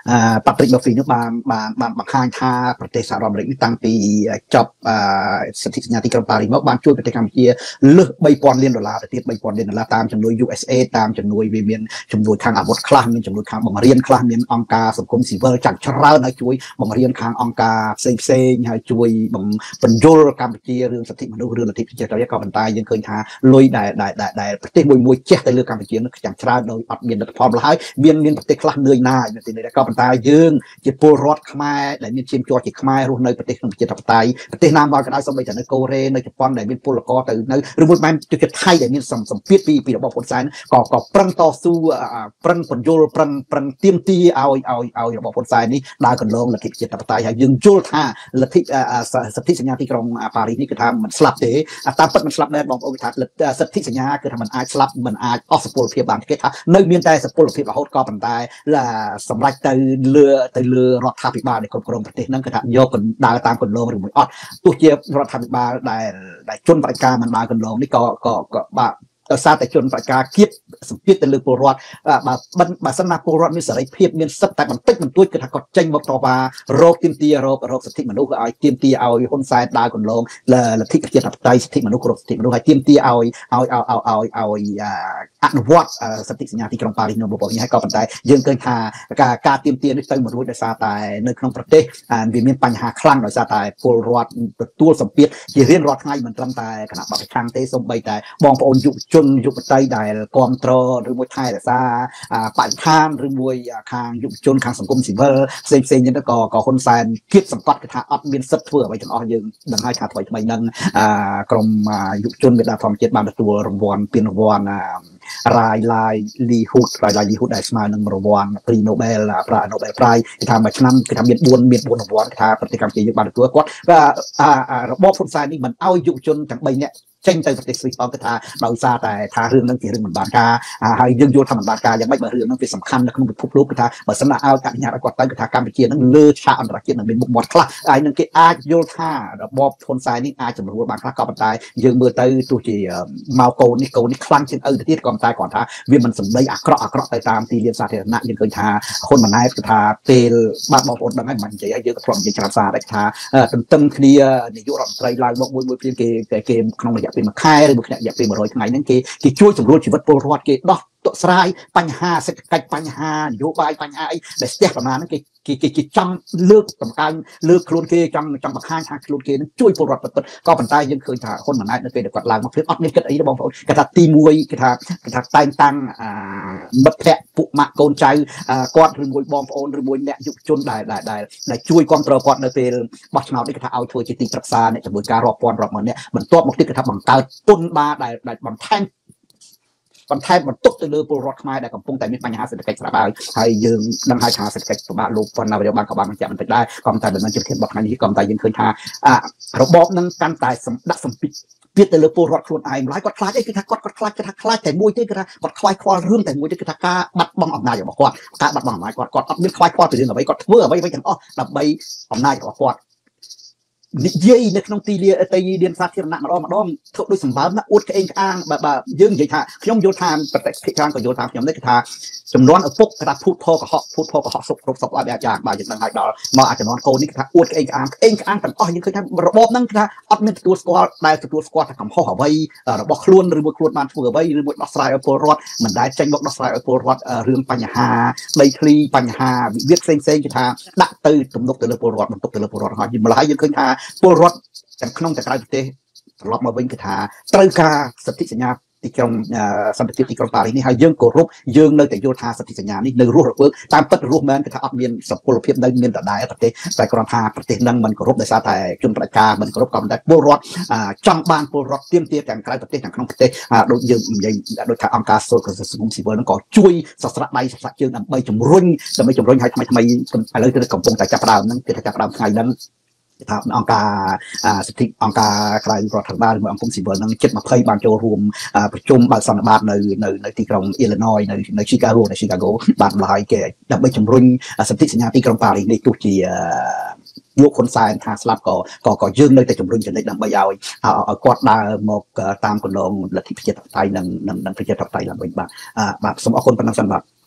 ប៉ាត្រិក ម៉ឺហ្វី នោះបានបានបានបង្ហាញថាប្រទេសសហរដ្ឋអាមេរិកនេះតាំងពីចប់សន្ធិសញ្ញាទីក្រុងប៉ារីសមកបានជួយប្រទេសកម្ពុជាលើសបីពាន់លានដុល្លារទៅទៀតបីពាន់លានដុល្លារតាមជំនួយ ยู เอส เอ តាមជំនួយវាមានជំនួយខាងអាវុធខ្លះមានជំនួយខាងបង្រៀនខ្លះមានអង្គការសង្គមស៊ីវិលចាក់ច្រើនហើយជួយបង្រៀនខាងអង្គការផ្សេងផ្សេងហើយជួយបញ្យល់កម្ពុជារឿងសិទ្ធិមនុស្សរឿងលទ្ធិប្រជាធិបតេយ្យក៏ប៉ុន្តែយើងឃើញថាលុយដែលដែលប្រទេសមួយមួយចេះទៅលើកម្ពុជានោះយ៉ាងច្រើនដោយអត់មានលទ្ធផលឡើយមានមានប្រទេសខ្លះនឿយណាយនៅទីនេះក៏ប៉ុន្តែយើងជាពលរដ្ឋខ្មែរដែលមានឈាមជ័រជាខ្មែររស់នៅប្រទេសក្នុងប្រជាធិបតេយ្យប្រទេសណាមកក៏ដោយសូម្បីតែនៅកូរ៉េនៅជប៉ុនដែលមានពលករទៅនៅឬមួយបែបទៅថៃដែលមានសម្ពាធពីពីរបបហ៊ុនសែនក៏ក៏ប្រឹងតស៊ូប្រឹងបញ្យល់ប្រឹងប្រឹងទាមទារឲ្យឲ្យឲ្យរបបហ៊ុនសែននេះដើរកន្លងលទ្ធិប្រជាធិបតេយ្យហើយយើងយល់ថាលទ្ធិសន្ធិសញ្ញាទីក្រុងប៉ារីសនេះគឺថាមិនស្លាប់ទេតាមពិតមិនស្លាប់ដែរបងប្អូនថាសន្ធិសញ្ញាគឺថាมันអាចស្លាប់มันអាចអស់សុពលភាពបានគេថានៅមានតែសុពលភាពរហូតក៏ប៉ុន្តែសម្រាប់ទៅលើទៅលើរដ្ឋាភិបាលដែលគ្រប់គ្រងប្រទេសហ្នឹងគឺថាយកដើរតាមកន្លងឬមួយអត់ទោះជារដ្ឋាភិបាលដែលដែលជន់បដិការមិនដើរកន្លងនេះក៏ក៏ក៏បាទដោយសារតែជនបដិការគៀបសម្ពាធទៅលើពលរដ្ឋបើបើសិនណាពលរដ្ឋមានសេរីភាពមានសិទ្ធិតែបន្តិចបន្តួចគឺថាគាត់ចេញមកតវ៉ារោគទាមទាររោគរោគសិទ្ធិមនុស្សឲ្យទាមទារឲ្យហ៊ុនសែនដើរកន្លងលទ្ធិប្រជាធិបតេយ្យសិទ្ធិមនុស្សគ្រប់សិទ្ធិមនុស្សឲ្យទាមទារឲ្យឲ្យឲ្យឲ្យឲ្យអនុវត្តសន្ធិសញ្ញាទីក្រុងប៉ារីសនោះបងប្អូនហើយក៏ប៉ុន្តែយើងឃើញថាការការទាមទារនេះទៅមិនរួចដោយសារតែនៅក្នុងប្រទេសវាមានបញ្ហាខ្លាំងដោយសារតែពលរដ្ឋទទួលសម្ពាធជារៀងរាល់ថ្ងៃមិនត្រឹមតែគណៈបព្វប្រឆាំងទេសូម្បីតែបងប្អូនយុវជនយុវតីដែលគ្រប់គ្រងឬមួយថែរក្សាបរិស្ថានឬមួយខាងយុវជនខាងសង្គមស៊ីវិលផ្សេងផ្សេងហ្នឹងក៏ក៏ហ៊ុនសែនគៀបសង្កត់គេថាអត់មានសិទ្ធិធ្វើអ្វីទាំងអស់យើងដឹងហើយថាថ្មីថ្មីហ្នឹងក្រមយុវជនមេដាធម្មជាតិបានទទួលរង្វាន់ពានរង្វាន់រាយឡាយលីហ៊ូតរាយឡាយលីហ៊ូតដែលស្មើនឹងរង្វាន់ Prix Nobel ប្រាក់ Nobel Prize គេថាមួយឆ្នាំគេថាមាន4មាន4រង្វាន់គេថាប្រទេសកម្ពុជាយើងបានទទួលគាត់របបហ៊ុនសែននេះមិនអោយយុវជនទាំង3នាក់ចេញទៅប្រទេសស្វីសផងគឺថាដោយសារតែថារឿងហ្នឹងជារឿងមិនបានការហើយយើងយល់ថាមិនបានការយ៉ាងម៉េចបើរឿងហ្នឹងវាសំខាន់នៅក្នុងពិភពលោកគឺថាបើសិនណាឲ្យអនុញ្ញាតឲ្យគាត់ទៅគឺថាកម្ពុជាហ្នឹងលើឆាកអន្តរជាតិនឹងមានមុខមាត់ខ្លះហើយនឹងគេអាចយល់ថារបបហ៊ុនសែននេះអាចចម្រួលបានខ្លះក៏ប៉ុន្តែយើងមើលទៅទោះជាមកកូននេះកូននេះខ្លាំងជាងឪទៅទៀតក៏ប៉ុន្តែគាត់ថាវាមិនសម្ដីអាក្រក់អាក្រក់ទៅតាមទីលានសាធារណៈយើងឃើញថាហ៊ុនម៉ាណែតគឺថាពេលបាទបងប្អូនដឹងហើយមិននិយាយឲ្យយើងក៏ធ្លាប់និយាយច្រើនសារដែរថាទន្ទឹមគ្នានាយករដ្ឋមន្ត្រីឡើងមកមួយមួយព្រៀងគេគេក្នុងរយៈពេលមួយខែឬមួយរយៈពេល100ថ្ងៃហ្នឹងគេគេជួយសម្រួលជីវិតពលរដ្ឋគេដោះតក់ស្រាយបញ្ហាសេដ្ឋកិច្ចបញ្ហានយោបាយបញ្ហាអីដែលស្ទះប្រមាណហ្នឹងគេគេគេចង់លើកតម្កើងលើកខ្លួនគេចង់ចង់បង្ហាញថាខ្លួនគេនឹងជួយពលរដ្ឋពិតៗក៏ប៉ុន្តែយើងឃើញថាហ៊ុនម៉ាណែតនៅពេលដែលគាត់ឡើងមកព្រឹកអត់មានគិតអីទេបងប្អូនគេថាទីមួយគេថាគេថាតែងតាំងមិត្តភ័ក្តិពួកម៉ាក់កូនចៅគាត់ឬមួយបងប្អូនឬមួយអ្នកយុវជនដែលដែលដែលជួយគ្រប់គ្រងគាត់នៅពេលបោះឆ្នោតនេះគេថាឲ្យធ្វើជាទីប្រឹក្សាអ្នកជំនួយការរាប់ពាន់រាប់ម៉ឺនអ្នកបន្ទាប់មកទៀតគេថាបង្កើតពន្ធបាដែលដែលបន្ថែមបន្ថែមបន្ទុកទៅលើពលរដ្ឋខ្មែរដែលកំពុងតែមានបញ្ហាសេដ្ឋកិច្ចស្រាប់ហើយហើយយើងដឹងហើយថាសេដ្ឋកិច្ចពិបាកលោកប៉ុណ្ណាវាបានក៏បានបញ្ជាក់បន្តិចដែរក៏តែមិនមែនជាប្រធានបទថ្ងៃនេះក៏តែយើងឃើញថារបបនឹងកាន់តែដាក់សម្ពាធពាក្យទៅលើពលរដ្ឋខ្លួនឯងម្ល៉េះគាត់ខ្លាចអីគឺថាគាត់គាត់ខ្លាចគេថាខ្លាចតែមួយទេគឺថាគាត់ខ្វាយខ្វល់រឿងតែមួយទេគឺថាការបាត់បង់អំណាចរបស់គាត់ការបាត់បង់អំណាចគាត់គាត់អត់មានខ្វាយខ្វល់ពីរឿងអ្វីគាត់ធ្វើអ្វីអ្វីទាំងអស់ដើម្បីអំណាចរបស់គាត់និយាយនៅក្នុងទីលានទីលានសាធារណៈម្ដងម្ដងធ្វើដូចសម្បើមណាអួតក្អេងក្អាងបើបើយើងនិយាយថាខ្ញុំយល់ថាប្រតិភិក្រានក៏យល់ថាខ្ញុំនេះគឺថាចំនួនឪពុកគេថាភូតផកុហកភូតផកុហកសុខគ្រប់សុខឲ្យអាចារ្យបាទយើងដឹងហើយដល់មកអាចំនួនកូននេះគេថាអួតក្អេងក្អាងក្អេងក្អាងទាំងអស់យើងឃើញថារបបហ្នឹងគេថាអត់មានទទួលស្គាល់ដែលទទួលស្គាល់ថាកំហុសអ្វីរបស់ខ្លួនឬមួយខ្លួនបានធ្វើអ្វីឬមួយដោះស្រាយឲ្យពលរដ្ឋមិនដែលចេញមកដោះស្រាយឲ្យពលរដ្ឋរឿងបញ្ហាដីធ្លីបញ្ហាវិវាទផ្សេងផ្សេងគេថាដាក់ទៅទំនុកទៅលើពលរដ្ឋបន្ទុកទៅលើពលរដ្ឋហើយម្ល៉េះយើងឃើញថាពលរដ្ឋទាំងក្នុងទាំងក្រៅប្រទេសត្រឡប់មកវិញគឺថាត្រូវការសន្ធិសញ្ញាទីក្រុងសន្តិភាពទីក្រុងប៉ារីសនេះហើយយើងគោរពយើងនៅតែយល់ថាសន្ធិសញ្ញានេះនៅរស់រវើកតាមពិតរស់មែនគឺថាអត់មានសុពលភាពនៅមានដដែលប្រទេសតែគ្រាន់ថាប្រទេសនឹងមិនគោរពដោយសារតែជនបដិការមិនគោរពក៏តែពលរដ្ឋចង់បានពលរដ្ឋទាមទារទាំងក្រៅប្រទេសទាំងក្នុងប្រទេសដូចយើងនិយាយដូចថាអង្គការសង្គមស៊ីវិលហ្នឹងក៏ជួយសស្រាក់ដៃសស្រាក់ជើងដើម្បីជំរុញដើម្បីជំរុញឲ្យថ្មីថ្មីឥឡូវគឺកំពុងតែចាប់ផ្ដើមហ្នឹងគឺថាចាប់ផ្ដើមថ្ងៃហ្នឹងថាអង្គការសិទ្ធិអង្គការក្រៅរដ្ឋាភិបាលឬអង្គការស៊ីវិលនឹងជិត20បានចូលរួមប្រជុំបើកសន្និបាតនៅនៅនៅទីក្រុង Illinois នៅនៅ Chicago នៅ Chicago បានម្ល៉េះគេដើម្បីជំរុញសន្ធិសញ្ញាទីក្រុងប៉ារីសនេះទោះជាលោកហ៊ុនសែនថាស្លាប់ក៏ក៏ក៏យើងនៅតែជំរុញចំណុចដើម្បីឲ្យឲ្យគាត់ដើរមកតាមគន្លងលទ្ធិប្រជាធិបតេយ្យនិងនិងប្រជាធិបតេយ្យឡើងវិញបាទបាទសូមអរគុណប៉ុណ្ណឹងសិនបាទ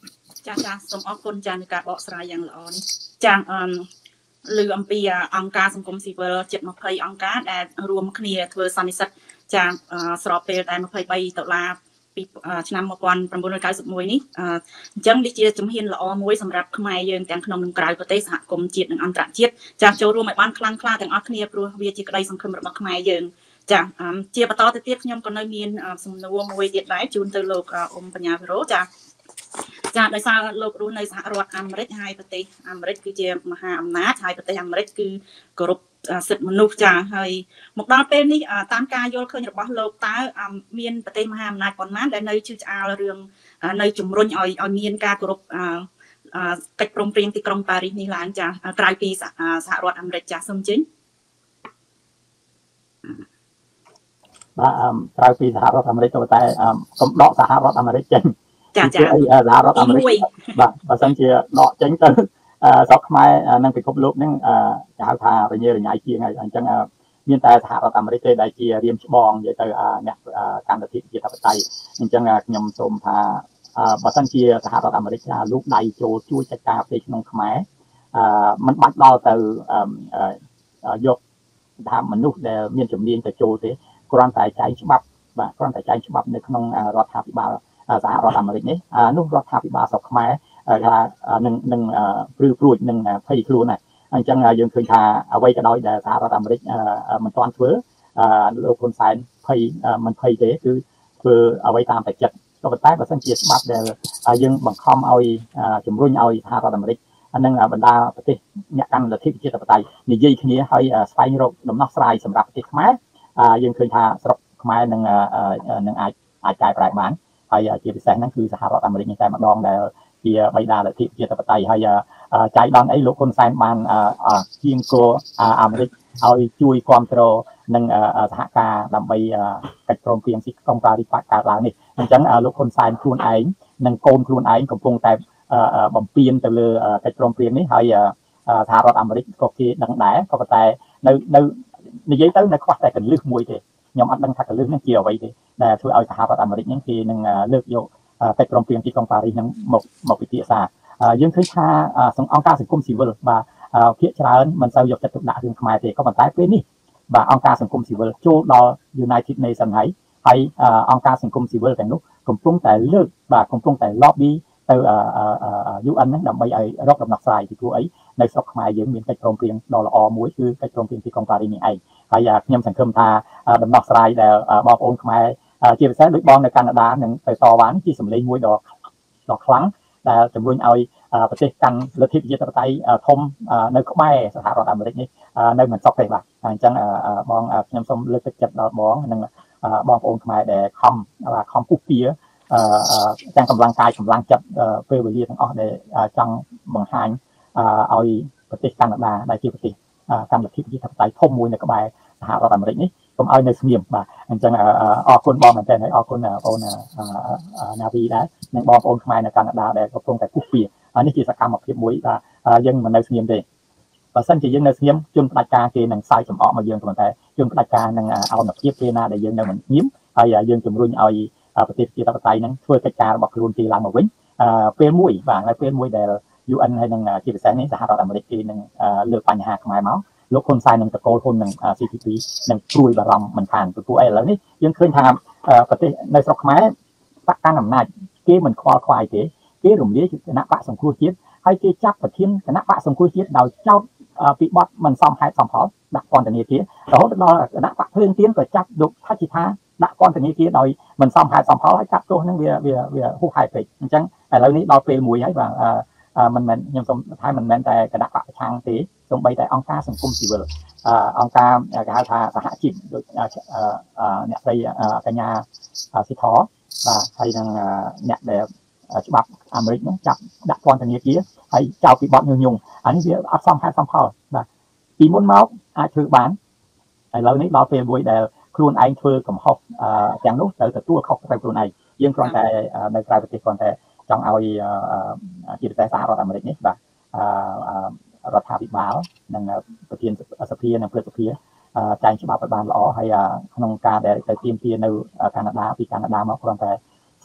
ចាចាសូមអរគុណចានៃការបកស្រាយយ៉ាងល្អនេះចាអឺលើអំពីអង្គការសង្គមស៊ីវិលជិតยี่สิบអង្គការដែលរួមគ្នាធ្វើសន្និសីទចាស្របពេលតែยี่สิบสามដុល្លារពីឆ្នាំnineteen ninety-oneនេះអញ្ចឹងនេះជាជំហានល្អមួយសម្រាប់ខ្មែរយើងទាំងក្នុងនិងក្រៅប្រទេសសហគមន៍ជាតិនិងអន្តរជាតិចាចូលរួមឲ្យបានខ្លាំងក្លាទាំងអស់គ្នាព្រោះវាជាក្តីសង្ឃឹមរបស់ខ្មែរយើងចាជាបន្តទៅទៀតខ្ញុំក៏នៅមានសំណួរមួយទៀតដែរជូនទៅលោកអ៊ុំបញ្ញាវីរ៉ូចាចាដោយសារលោករស់នៅសហរដ្ឋអាមេរិកហើយប្រទេសអាមេរិកគឺជាមហាអំណាចហើយប្រទេសអាមេរិកគឺគោរពសិទ្ធិមនុស្សចាហើយមកដល់ពេលនេះតាមការយល់ឃើញរបស់លោកតើមានប្រទេសមហាអំណាចប៉ុន្មានដែលនៅជឿឆ្អាលរឿងនៅជំរុញឲ្យឲ្យមានការគោរពកិច្ចព្រមព្រៀងទីក្រុងប៉ារីសនេះឡើងចាក្រៅពីសហរដ្ឋអាមេរិកចាសូមជិញ
បាទក្រៅពីសហរដ្ឋអាមេរិកក៏តែកំដកសហរដ្ឋអាមេរិកចេញ
ចាចា
សហរដ្ឋអាមេរិកបាទបើសិនជាដកចេញទៅស្រុកខ្មែរនិងពិភពលោកហ្នឹងគេហៅថារញ៉េរញ៉ៃជាងហើយអញ្ចឹងមានតែសហរដ្ឋអាមេរិកទេដែលជារៀមច្បងនិយាយទៅអ្នកកម្មវិធីជាធិបតេយ្យអញ្ចឹងខ្ញុំសូមថាបើសិនជាសហរដ្ឋអាមេរិកលោកដៃចូលជួយចាត់ការផ្ទៃក្នុងខ្មែរมันបាច់ដល់ទៅយកថាមនុស្សដែលមានជំនាញទៅចូលទេគ្រាន់តែចែងច្បាប់បាទគ្រាន់តែចែងច្បាប់នៅក្នុងរដ្ឋាភិបាលសហរដ្ឋអាមេរិកនេះនោះរដ្ឋាភិបាលស្រុកខ្មែរថានឹងនឹងព្រឺព្រួចនឹងភ័យខ្លួនណាអញ្ចឹងយើងឃើញថាអ្វីក៏ដោយដែលសហរដ្ឋអាមេរិកមិនទាន់ធ្វើលោកហ៊ុនសែនភ័យមិនភ័យទេគឺធ្វើអ្វីតាមតែចិត្តក៏ប៉ុន្តែបើសិនជាច្បាប់ដែលយើងបង្ខំឲ្យជំរុញឲ្យសហរដ្ឋអាមេរិកនិងបណ្ដាប្រទេសអ្នកកាន់លទ្ធិប្រជាធិបតេយ្យនិយាយគ្នាឲ្យស្វែងរកដំណោះស្រាយសម្រាប់ប្រទេសខ្មែរយើងឃើញថាស្រុកខ្មែរនឹងនឹងអាចអាចកែប្រែបានហើយជាពិសេសហ្នឹងគឺសហរដ្ឋអាមេរិកតែម្ដងដែលជាបិតាលទ្ធិប្រជាធិបតេយ្យហើយចៃដន្យអីលោកហ៊ុនសែនបានជាងគោអាមេរិកឲ្យជួយគ្រប់គ្រងនឹងសហការដើម្បីកិច្ចព្រមព្រៀងទីក្រុងប៉ារីសកើតឡើងនេះអញ្ចឹងលោកហ៊ុនសែនខ្លួនឯងនិងកូនខ្លួនឯងកំពុងតែបំពេញទៅលើកិច្ចព្រមព្រៀងនេះហើយសហរដ្ឋអាមេរិកក៏គេដឹងដែរក៏ប៉ុន្តែនៅនៅនិយាយទៅនៅខ្វះតែកលឹះមួយទេខ្ញុំអត់ដឹងថាកលឹះនេះជាអ្វីទេដែលធ្វើឲ្យសហរដ្ឋអាមេរិកហ្នឹងគេនឹងលើកយកកិច្ចព្រមព្រៀងទីក្រុងប៉ារីសហ្នឹងមកមកពិភាក្សាយើងឃើញថាអង្គការសង្គមស៊ីវិលបាទភាគច្រើនមិនសូវយកចិត្តទុកដាក់រឿងខ្មែរទេក៏ប៉ុន្តែពេលនេះបាទអង្គការសង្គមស៊ីវិលចូលដល់ United Nations ហើយហើយអង្គការសង្គមស៊ីវិលទាំងនោះកំពុងតែលើកបាទកំពុងតែ lobby ទៅ ยู เอ็น ហ្នឹងដើម្បីឲ្យរកដំណោះស្រាយពីព្រោះអីនៅស្រុកខ្មែរយើងមានកិច្ចព្រមព្រៀងដ៏ល្អមួយគឺកិច្ចព្រមព្រៀងទីក្រុងប៉ារីសនេះឯងហើយខ្ញុំសង្ឃឹមថាដំណោះស្រាយដែលបងប្អូនខ្មែរជាពិសេសដូចបងនៅកាណាដានឹងទៅតវ៉ានេះជាសម្លេងមួយដ៏ដ៏ខ្លាំងដែលជំរុញឲ្យប្រទេសកាន់លទ្ធិប្រជាធិបតេយ្យធំនៅក្បែរសហរដ្ឋអាមេរិកនេះនៅមិនសុខទេបាទអញ្ចឹងបងខ្ញុំសូមលើកទឹកចិត្តដល់បងនិងបងប្អូនខ្មែរដែលខំខំពុះពៀទាំងកម្លាំងកាយកម្លាំងចិត្តពេលវេលាទាំងអស់ដែលចង់បង្ហាញឲ្យប្រទេសកាណាដាដែលជាប្រទេសកម្មលទ្ធិប្រជាធិបតេយ្យធំមួយនៅក្បែរសហរដ្ឋអាមេរិកនេះកុំឲ្យនៅស្ងៀមបាទអញ្ចឹងអរគុណបងមែនទែនហើយអរគុណបងប្អូនណាវីដែរនិងបងប្អូនខ្មែរនៅកាណាដាដែលកំពុងតែពុះពៀនេះជាសកម្មភាពមួយបាទយើងមិននៅស្ងៀមទេបើសិនជាយើងនៅស្ងៀមជនផ្ដាច់ការគេនឹងសើចចំអកមកយើងប៉ុន្តែជនផ្ដាច់ការនឹងអោនភាពពេលណាដែលយើងនៅមិនស្ងៀមហើយយើងជំរុញឲ្យប្រទេសប្រជាធិបតេយ្យហ្នឹងធ្វើកិច្ចការរបស់ខ្លួនគេឡើងមកវិញពេលមួយបាទនៅពេលមួយដែល ยู เอ็น ហើយនឹងជាពិសេសនេះសហរដ្ឋអាមេរិកគេនឹងលើកបញ្ហាខ្មែរមកលោកហ៊ុនសែននឹងតកូលហ៊ុននឹង ซี พี พี នឹងព្រួយបារម្ភមិនខានពីព្រោះអីឥឡូវនេះយើងឃើញថាប្រទេសនៅស្រុកខ្មែរបកកាន់អំណាចគេមិនខ្វល់ខ្វាយទេគេរំលាយគណៈបកសង្គ្រោះជាតិហើយគេចាប់ប្រធានគណៈបកសង្គ្រោះជាតិដោយចោទពីបទមិនសមហេតុសមផលដាក់ពន្ធនាគាររហូតដល់គណៈបកភ្លើងទៀនក៏ចាប់លោកថាជាថាដាក់ពន្ធនាគារដោយមិនសមហេតុសមផលហើយកាត់ទោសនឹងវាវាហួសហេតុពេកអញ្ចឹងឥឡូវនេះដល់ពេលមួយហើយបាទមិនមែនខ្ញុំសូមថាមិនមែនតែគណៈបកប្រឆាំងទេសូម្បីតែអង្គការសង្គមស៊ីវិលអង្គការគេហៅថាសហជីពដូចអ្នកស្រីកញ្ញាសិទ្ធរបាទហើយនឹងអ្នកដែលច្បាប់អាមេរិកហ្នឹងចាប់ដាក់ពន្ធនាគារហើយចោទពីបទញុះញង់អានេះវាអត់សមហេតុសមផលបាទពីមុនមកអាចធ្វើបានឥឡូវនេះដល់ពេលមួយដែលខ្លួនឯងធ្វើកំហុសទាំងនោះត្រូវទទួលខុសត្រូវខ្លួនឯងយើងគ្រាន់តែនៅក្រៅប្រទេសគ្រាន់តែចង់ឲ្យជាពិសេសសហរដ្ឋអាមេរិកនេះបាទរដ្ឋាភិបាលនិងប្រធានសភានិងព្រឹទ្ធសភាចែងច្បាប់ឲ្យបានល្អហើយក្នុងការដែលទៅទាមទារនៅកាណាដាពីកាណាដាមកគ្រាន់តែ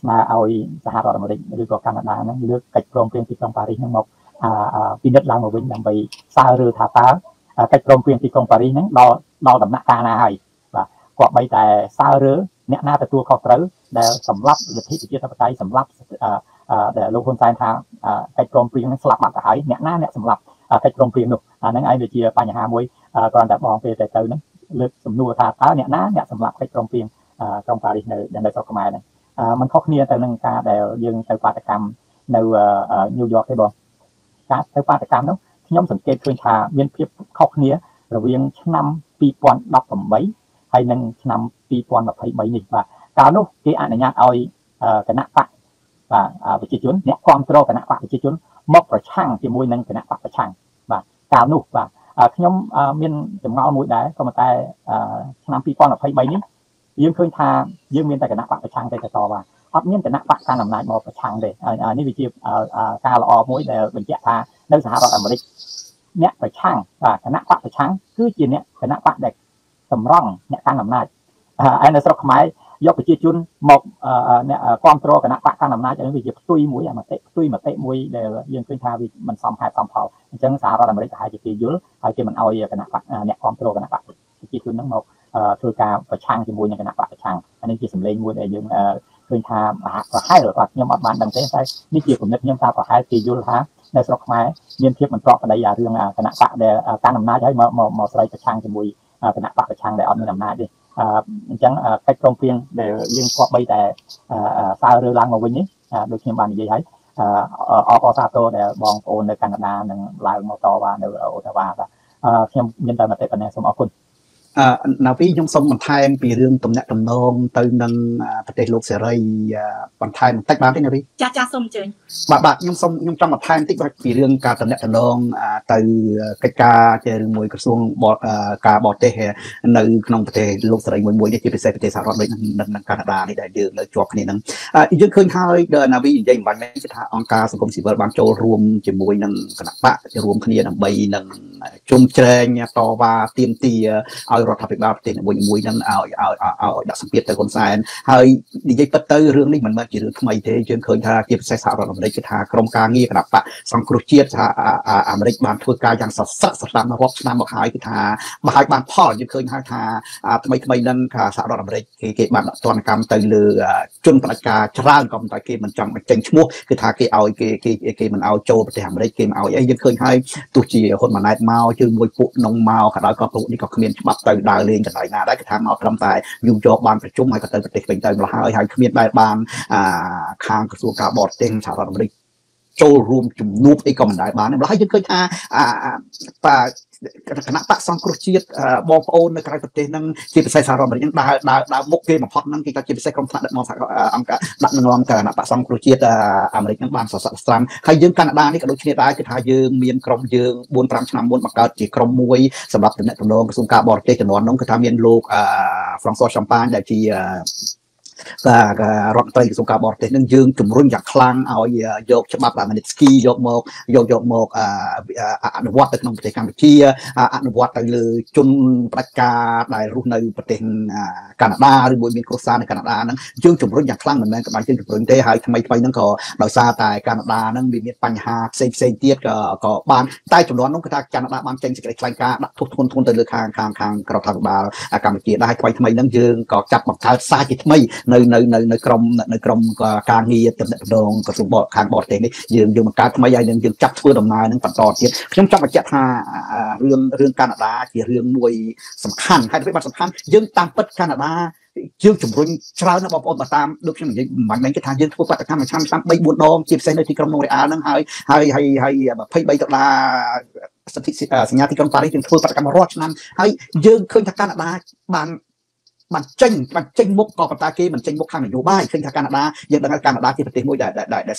ស្នើឲ្យសហរដ្ឋអាមេរិកឬក៏កាណាដាហ្នឹងលើកកិច្ចព្រមព្រៀងទីក្រុងប៉ារីសហ្នឹងមកពិនិត្យឡើងមកវិញដើម្បីសើរើថាតើកិច្ចព្រមព្រៀងទីក្រុងប៉ារីសហ្នឹងដល់ដល់ដំណាក់កាលណាហើយបាទគាត់បីតែសើរើអ្នកណាទទួលខុសត្រូវដែលសម្រាប់លទ្ធិប្រជាធិបតេយ្យសម្រាប់ដែលលោកហ៊ុនសែនថាកិច្ចព្រមព្រៀងហ្នឹងស្លាប់បាត់ទៅហើយអ្នកណាអ្នកសម្រាប់កិច្ចព្រមព្រៀងនោះអាហ្នឹងឯងវាជាបញ្ហាមួយគ្រាន់តែបងពេលទៅទៅហ្នឹងលើកសំណួរថាតើអ្នកណាអ្នកសម្រាប់កិច្ចព្រមព្រៀងក្រុងប៉ារីសនៅនៅស្រុកខ្មែរហ្នឹងมันខុសគ្នាទៅនឹងការដែលយើងទៅបាតកម្មនៅញូវយ៉កទេបងការទៅបាតកម្មនោះខ្ញុំសង្កេតឃើញថាមានភាពខុសគ្នារវាងឆ្នាំពីរពាន់ដប់ប្រាំបីហើយនិងឆ្នាំពីរពាន់ម្ភៃបីនេះបាទកាលនោះគេអនុញ្ញាតឲ្យគណៈបកបាទប្រជាជនអ្នកគ្រប់គ្រងគណៈបកប្រជាជនមកប្រឆាំងជាមួយនឹងគណៈបកប្រឆាំងបាទកាលនោះបាទខ្ញុំមានចម្ងល់មួយដែរក៏ប៉ុន្តែឆ្នាំពីរពាន់ម្ភៃបីនេះយើងឃើញថាយើងមានតែគណៈបកប្រឆាំងតែតបាទអត់មានគណៈបកកាន់អំណាចមកប្រឆាំងទេនេះវាជាការល្អមួយដែលបញ្ជាក់ថានៅសហរដ្ឋអាមេរិកអ្នកប្រឆាំងបាទគណៈបកប្រឆាំងគឺជាអ្នកគណៈបកដែលសម្រង់អ្នកកាន់អំណាចហើយនៅស្រុកខ្មែរយកប្រជាជនមកអ្នកគ្រប់គ្រងគណៈបកកាន់អំណាចនេះវាជាផ្ទុយមួយមតិផ្ទុយមតិមួយដែលយើងឃើញថាវាមិនសមហេតុសមផលអញ្ចឹងសហរដ្ឋអាមេរិកប្រហែលជាគេយល់ហើយគេមិនអោយគណៈបកអ្នកគ្រប់គ្រងគណៈបកប្រជាជនហ្នឹងមកធ្វើការប្រឆាំងជាមួយនឹងគណៈបកប្រឆាំងអានេះជាសម្លេងមួយដែលយើងឃើញថាប្រហែលបាទខ្ញុំអត់បានដឹងទេតែនេះជាគំនិតខ្ញុំថាប្រហែលគេយល់ថានៅស្រុកខ្មែរមានភាពមិនប្រក្រតីអារឿងគណៈបកដែលកាន់អំណាចហើយមកមកស្រីប្រឆាំងជាមួយគណៈបកប្រឆាំងដែលអត់មានអំណាចទេអញ្ចឹងកិច្ចព្រមព្រៀងដែលយើងគប្បីតែសើរើឡើងមកវិញនេះដូចខ្ញុំបាននិយាយហើយអបអរសាទរដែលបងប្អូននៅកាណាដានឹងឡើងមកតវ៉ានៅអូតាវ៉ាបាទខ្ញុំមានតែមតិប៉ុណ្ណេះសូមអរគុណ
អឺនៅពេលខ្ញុំសូមបន្ថែមពីរឿងទំនាក់ទំនងទៅនឹងប្រទេសលោកសេរីបន្ថែមបន្តិចបានទេណាវី
ចាចាសូមអញ្ជើញ
បាទបាទខ្ញុំសូមខ្ញុំចង់បន្ថែមបន្តិចពីរឿងការទំនាក់ទំនងទៅកិច្ចការជារឿងមួយក្រសួងការបរទេសនៅក្នុងប្រទេសលោកសេរីមួយមួយនេះជាពិសេសប្រទេសសហរដ្ឋអាមេរិកនិងកាណាដានេះដែលយើងនៅជាប់គ្នាហ្នឹងយើងឃើញហើយណាវីនិយាយមិនបាញ់មែនគឺថាអង្គការសង្គមស៊ីវិលបានចូលរួមជាមួយនឹងគណៈបករួមគ្នាដើម្បីនឹងជុំជ្រែងតវ៉ាទាមទារឲ្យរដ្ឋាភិបាលប្រទេសមួយមួយនឹងឲ្យឲ្យឲ្យដាក់សម្ពាធទៅហ៊ុនសែនហើយនិយាយពិតទៅរឿងនេះមិនមែនជារឿងថ្មីទេយើងឃើញថាជាពិសេសសហរដ្ឋអាមេរិកគឺថាក្រមការងារគណៈបកសង្គ្រោះជាតិសហអាមេរិកបានធ្វើការយ៉ាងសស្រាក់សស្រាំរាប់ឆ្នាំមកហើយគឺថាបើឲ្យបានផលយើងឃើញហើយថាថ្មីថ្មីនឹងថាសហរដ្ឋអាមេរិកគេគេបានដាក់ទណ្ឌកម្មទៅលើជនផ្ដាច់ការច្រើនក៏ប៉ុន្តែគេមិនចង់បញ្ចេញឈ្មោះគឺថាគេឲ្យគេគេគេមិនឲ្យចូលប្រទេសអាមេរិកគេមិនឲ្យអីយើងឃើញហើយទោះជាហ៊ុនម៉ាណែតមកជើងមួយពួកក្នុងមកក៏ដោយក៏ពួកនេះក៏គ្មានច្បាប់ទៅដើរលេងកន្លែងណាដែរគឺថាមកត្រឹមតែយូរយកបានប្រជុំហើយក៏ទៅប្រទេសវិញទៅម្ល៉េះហើយហើយគ្មានបែបបានខាងក្រសួងការបរទេសសហរដ្ឋអាមេរិកចូលរួមជំនួបអីក៏មិនដែរបានម្ល៉េះហើយយើងឃើញថាបាទគណៈបកសង្គ្រោះជាតិបងប្អូននៅក្រៅប្រទេសហ្នឹងជាពិសេសសហរដ្ឋអាមេរិកហ្នឹងដើរដើរដើរមុខគេបំផុតហ្នឹងគេក៏ជាពិសេសក្រុមថ្នាក់ដឹកនាំអង្គការដាក់នឹងនាំគណៈបកសង្គ្រោះជាតិអាមេរិកហ្នឹងបានសសស្រាំហើយយើងកាណាដានេះក៏ដូចគ្នាដែរគឺថាយើងមានក្រុមយើងបួន ប្រាំឆ្នាំមុនបង្កើតជាក្រុមមួយសម្រាប់តំណែងតំណងក្រសួងការបរទេសជំនាន់នោះគឺថាមានលោកហ្វ្រង់ស័សឆាំប៉ាញដែលជាបាទរដ្ឋមន្ត្រីក្រសួងការបរទេសនឹងយើងជំរុញយ៉ាងខ្លាំងឲ្យយកច្បាប់អាមេនិតស្គីយកមកយកយកមកអនុវត្តទៅក្នុងប្រទេសកម្ពុជាអនុវត្តទៅលើជនផ្ដាច់ការដែលរស់នៅប្រទេសកាណាដាឬមួយមានគ្រួសារនៅកាណាដាហ្នឹងយើងជំរុញយ៉ាងខ្លាំងមិនមែនក្បាច់យើងជំរុញទេហើយថ្មីថ្មីហ្នឹងក៏ដោយសារតែកាណាដាហ្នឹងវាមានបញ្ហាផ្សេងផ្សេងទៀតក៏ក៏បានតែចំនួននោះគឺថាកាណាដាបានចេញសេចក្តីថ្លែងការណ៍ដាក់ទោសធ្ងន់ធ្ងរទៅលើខាងខាងខាងរដ្ឋាភិបាលកម្ពុជាដែរថ្មីថ្មីហ្នឹងយើងក៏ចាត់បង្កើតសារជាថ្មីនៅនៅនៅនៅក្រមនៅក្រមការងារតំណែងដងក្រសួងបរខាងបរទេសនេះយើងយើងបង្កើតថ្មីហើយយើងយើងចាត់ធ្វើដំណើរនឹងបន្តទៀតខ្ញុំចង់បញ្ជាក់ថារឿងរឿងកាណាដាជារឿងមួយសំខាន់ហើយវាបានសំខាន់យើងតាមពិតកាណាដាយើងជំរុញច្រើនណាស់បងប្អូនបើតាមដូចខ្ញុំនិយាយមិនមែនគេថាយើងធ្វើបាតកម្មមួយឆ្នាំឆ្នាំបី បួន ដងជាពិសេសនៅទីក្រុងម៉ូរ៉េអាល់ហ្នឹងហើយហើយហើយហើយម្ភៃបីដុល្លារសិទ្ធិសញ្ញាទីក្រុងប៉ារីសយើងធ្វើបាតកម្មរាល់ឆ្នាំហើយយើងឃើញថាកាណាដាបានបានចេញបានចេញមុខក៏ប៉ុន្តែគេមិនចេញមុខខាងនយោបាយឃើញថាកាណាដាយើងដឹងថាកាណាដាជាប្រទេសមួយដែលដែលសន្តិ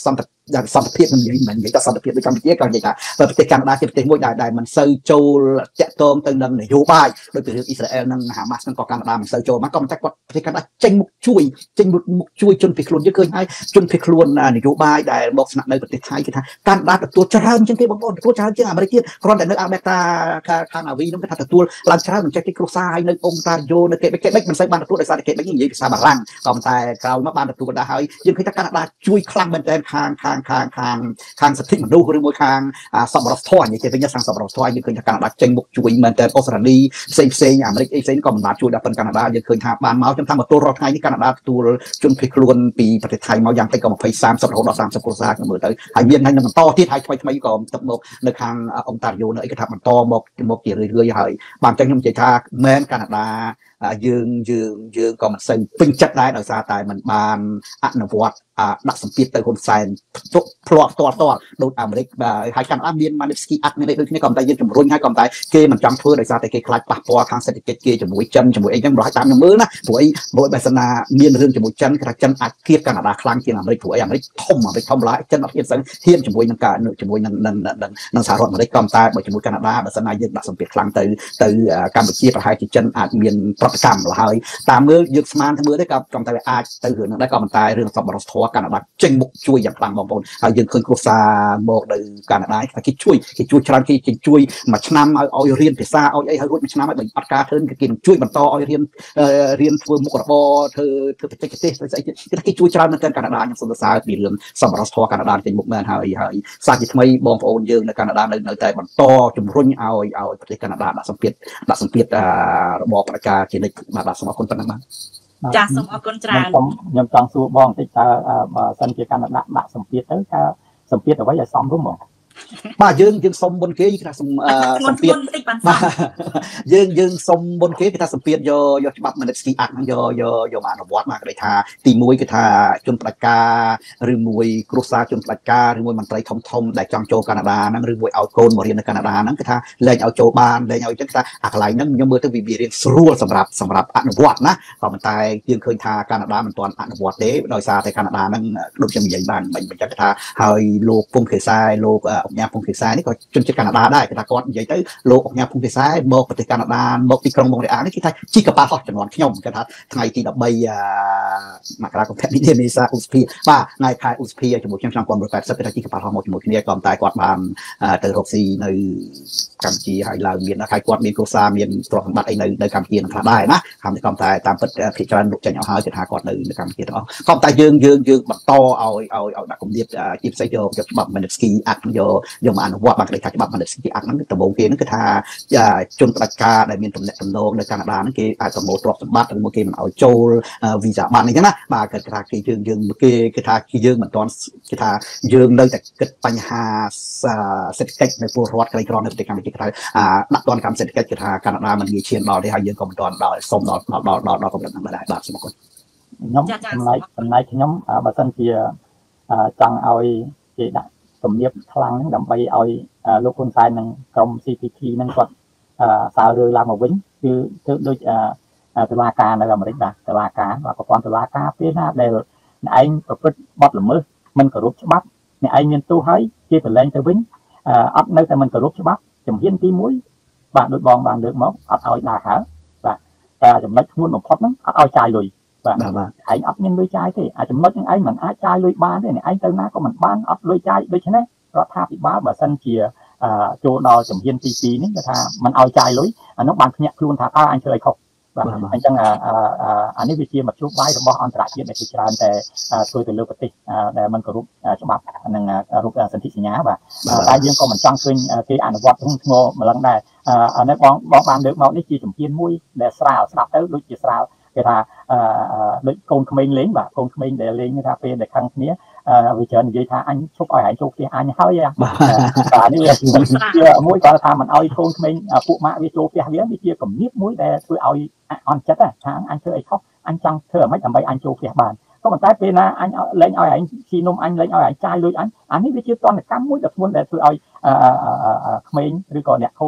อย่างสัมผัสมันอย่างมันอย่างกับสัมผัสในการเที่ยวกันอย่างกับประเทศแคนาดาที่ประเทศมวยได้ได้มันเซอร์โจเจาะตรงตึงดังในยูบายโดยเรื่องอิสราเอลนั่งหามาสังกัดแคนาดามันเซอร์โจมันก็มันแต่ก็ประเทศแคนาดาเจงมุกช่วยเจงมุกมุกช่วยจนพิคลุนเยอะเกินให้จนพิคลุนในยูบายได้บอกสนับในประเทศไทยคือแคนาดาตัวเจริญจังที่บางคนตัวเจริญจังอเมริกากรอนแต่ในอเมริกาทางอาวีนั่นก็ทำตัวหลังจากนั้นจะที่ครูซายในองค์ตาโยในเกตเกตเล็กมันใส่บานตัวในสารเกตเล็กยิ่งใหญ่ภาษาบาลังก็มันแต่เรามาบานตัวได้ยังคือแคนาดาช่วยคลั่งเป็นแดนคางคางคางคางคางสถิตมันดูหรือมวยคางสมรสทอยอย่างเช่นเป็นยาสังสมรสทอยยังคือแคนาดาเจงบุกช่วยมันแต่ออสเตรเลียเซนเซนอเมริกาเซนก็มันมาช่วยดับเป็นแคนาดายังคือหาบานเมาส์จนทำมาตัวรอดไงที่แคนาดาตัวจนพิคลุนปีประเทศไทยเมายังไปก็มาไปสามสัปดาห์เราสามสัปดาห์กันเหมือนเดิมหายเวียนในน้ำต่อที่ไทยทำไมทำไมก็ตกหมกในคางองตาโยในกระทำมันต่อหมกหมกเกี่ยเรื่อยๆหายบางจังยังจะชาแม้แคนาดายืงยืงยืงก็มันเซ็งปิ้งจัดได้โดยซาตายมันบานอนุวัตดักสัมผัสแต่คนแซนตัวพลอตตัวตัวโดนอเมริกาหายการอาเมียนมาในสกีอัดในเรื่องนี้ก่อนแต่ยังจมูกรุ่งให้ก่อนแต่เกมันจังเพื่อโดยซาแต่เกคลายปะปอทางเศรษฐกิจเกจมูกจันจมูกเองยังร้อยตามยังมือนะผัวไอ้ผัวไอ้ศาสนาเมียนเรื่องจมูกจันกระจันอัดเทียบกันอาคลังเกี่ยอเมริกผัวอย่างไม่ท่อมอเมริกท่อมร้ายจันอัดเทียบสังเทียมจมูกนังการจมูกนังนังนังนังสารวัตรอเมริกาก่อนแต่เมื่อจมูกแคนาดาศาสนายังดักสัมผัสคลังแต่แต่การบัญชีประหารจันอัดเมียนประกรรมละหายตามมือยึดสมานทั้งมือได้กับกองทัพอาจแต่เหือนได้ก่อนแต่เรื่องสมรสทอกันอาเจงมุกช่วยอย่างพลังบางคนเอายังเคยกรุษาบอกในการได้ถ้าคิดช่วยคิดช่วยชรันคิดช่วยมาชนะเอาเอาเรียนภาษาเอาไอ้ให้รู้มาชนะไม่เป็นปัจการเทินกินช่วยบรรทอเอาเรียนเรียนเฟิร์มมุกระบอเธอเธอไปเจ๊เจ๊ใส่ถ้าคิดช่วยชรันในการการได้อย่างสุดท้ายมีเรื่องสมรสทอการได้เป็นมุกแมนหายหายสาธิตทำไมบางคนยังในการได้ในในแต่บรรทอจุ่มรุ่งเอาเอาประเทศการได้ดักสัมผัสดักสัมผัสระบอบประกาศที่ในมาดักสมคนตั้งนั้น
ចាសូមអរគុណច្រើន
ខ្ញុំចង់សួរបងតិចតើបើសិនជាកាន់ដាក់ដាក់សម្ពាធទៅថាសម្ពាធអ្វីឲ្យសមរម្យបង
បាទយើងយើងសុំមុនគេគេថាសុំសម្ពាធបាទយើងយើងសុំមុនគេគេថាសម្ពាធយកយកច្បាប់មនិតស្គីអាក់ហ្នឹងយកយកយកមកអនុវត្តមកគេថាទីមួយគឺថាជនផ្ដាច់ការឬមួយគ្រួសារជនផ្ដាច់ការឬមួយមន្ត្រីធំធំដែលចង់ចូលកាណាដាហ្នឹងឬមួយឲ្យកូនមករៀននៅកាណាដាហ្នឹងគឺថាលែងឲ្យចូលបានលែងឲ្យចឹងថាអាកន្លែងហ្នឹងខ្ញុំមើលទៅវារៀនស្រួលសម្រាប់សម្រាប់អនុវត្តណាក៏ប៉ុន្តែយើងឃើញថាកាណាដាមិនទាន់អនុវត្តទេដោយសារតែកាណាដាហ្នឹងដូចខ្ញុំនិយាយបានមិនបញ្ជាក់ថាហើយលោកពងខេសាយលោកអង្គញាពងខេសាយនេះក៏ជនជាតិកាណាដាដែរគេថាគាត់និយាយទៅលោកអង្គញាពងខេសាយមកប្រទេសកាណាដាមកពីក្រុងម៉ុងរ៉េអាលនេះគេថាជីកប៉ាល់ហោះចំនួនខ្ញុំគេថាថ្ងៃទី13មករាកុម្ភៈនេះមេសាឧសភាបាទថ្ងៃខែឧសភាជាមួយខ្ញុំឆ្នាំ1980គេថាជីកប៉ាល់ហោះមកជាមួយគ្នាក៏តែគាត់បានទៅរកស៊ីនៅកម្ពុជាហើយឡើងមានហើយគាត់មានគ្រួសារមានទ្រព្យសម្បត្តិអីនៅនៅកម្ពុជានឹងខ្លះដែរណាហើយក៏តែតាមពិតភាគច្រើនលោកចេញឲ្យហើយគេថាគាត់នៅនៅកម្ពុជាទាំងអស់ក៏តែយើងយើងយើងបន្តឲ្យឲ្យឲ្យដាក់គម្រាមជាពិសេសយកយកច្បាប់មនិតស្គីអាក់យកយកមកអនុវត្តបានគេថាច្បាប់មនិតស្គីអាក់ហ្នឹងដំបូងគេហ្នឹងគឺថាជនផ្ដាច់ការដែលមានទំនាក់ទំនងនៅកាណាដាហ្នឹងគេអាចប្រមូលទ្រព្យសម្បត្តិឬមួយគេមិនឲ្យចូលវីសាបានអញ្ចឹងណាបាទគេថាគេយើងយើងគេគេថាយើងមិនទាន់គេថាយើងនៅតែគិតបញ្ហាសេដ្ឋកិច្ចនៅពលរដ្ឋក្រីក្រនៅប្រទេសកម្ពុជាគេថាដាក់ទណ្ឌកម្មសេដ្ឋកិច្ចគេថាកាណាដាមិនងាយឈានដល់ទេហើយយើងក៏មិនទាន់ដល់សុំដល់ដល់ដល់ដល់កម្រិតហ្នឹងដែរបាទសូមអរគុណ
ខ្ញុំចំណែកចំណែកខ្ញុំបើសិនជាចង់ឲ្យគេដាក់ទំនៀមខ្លាំងហ្នឹងដើម្បីឲ្យលោកហ៊ុនសែននិងក្រុម ซี พี ที ហ្នឹងគាត់សើរឿងឡើងមកវិញគឺធ្វើដូចតុលាការនៅអាមេរិកបាទតុលាការប្រព័ន្ធតុលាការពេលណាដែលអ្នកឯងប្រព្រឹត្តបទល្មើសមិនគោរពច្បាប់អ្នកឯងមានទោសហើយគេប្រឡែងទៅវិញអត់នៅតែមិនគោរពច្បាប់ជំហានទីមួយបាទដូចបងបានលើកមកអត់ឲ្យដើរហើបាទតែចំណុចធ្ងន់បំផុតហ្នឹងអត់ឲ្យចាយលុយបាទឯងអត់មានលុយចាយទេអាចំណុចហ្នឹងឯងមិនអាចចាយលុយបានទេអ្នកឯងទៅណាក៏មិនបានអត់លុយចាយដូច្នេះរដ្ឋាភិបាលបើសិនជាចូលដល់ជំហានទីពីរនេះគេថាមិនឲ្យចាយលុយអានោះបានភ្ញាក់ខ្លួនថាតើអញធ្វើអីខុសបាទអញ្ចឹងអានេះវាជាមធ្យោបាយរបស់អន្តរជាតិដែលជាច្រើនតែធ្វើទៅលើប្រទេសដែលមិនគោរពច្បាប់និងរូបសន្ធិសញ្ញាបាទតែយើងក៏មិនចង់ឃើញគេអនុវត្តធ្ងន់ធ្ងរម្លឹងដែរអានេះបងបងបានលើកមកនេះជាជំហានមួយដែលស្រាលស្ដាប់ទៅដូចជាស្រាលគេថាដូចកូនក្មេងលេងបាទកូនក្មេងដែលលេងថាពេលដែលខឹងគ្នាវាច្រើននិយាយថាអញឈប់ឲ្យឯងចូលផ្ទះអញហើយបាទនេះជាមួយគាត់ថាមិនឲ្យកូនក្មេងពួកម៉ាក់វាចូលផ្ទះវាវាជាគំនិតមួយដែលធ្វើឲ្យអន់ចិត្តថាអញធ្វើអីខុសអញចង់ធ្វើអ្វីដើម្បីអញចូលផ្ទះបានក៏ប៉ុន្តែពេលណាអញលេងឲ្យឯងស៊ីនំអញលេងឲ្យឯងចាយលុយអញអានេះវាជាតនកម្មមួយដែលធ្ងន់ដែលធ្វើឲ្យក្មេងឬក៏អ្នកខូចហ្នឹង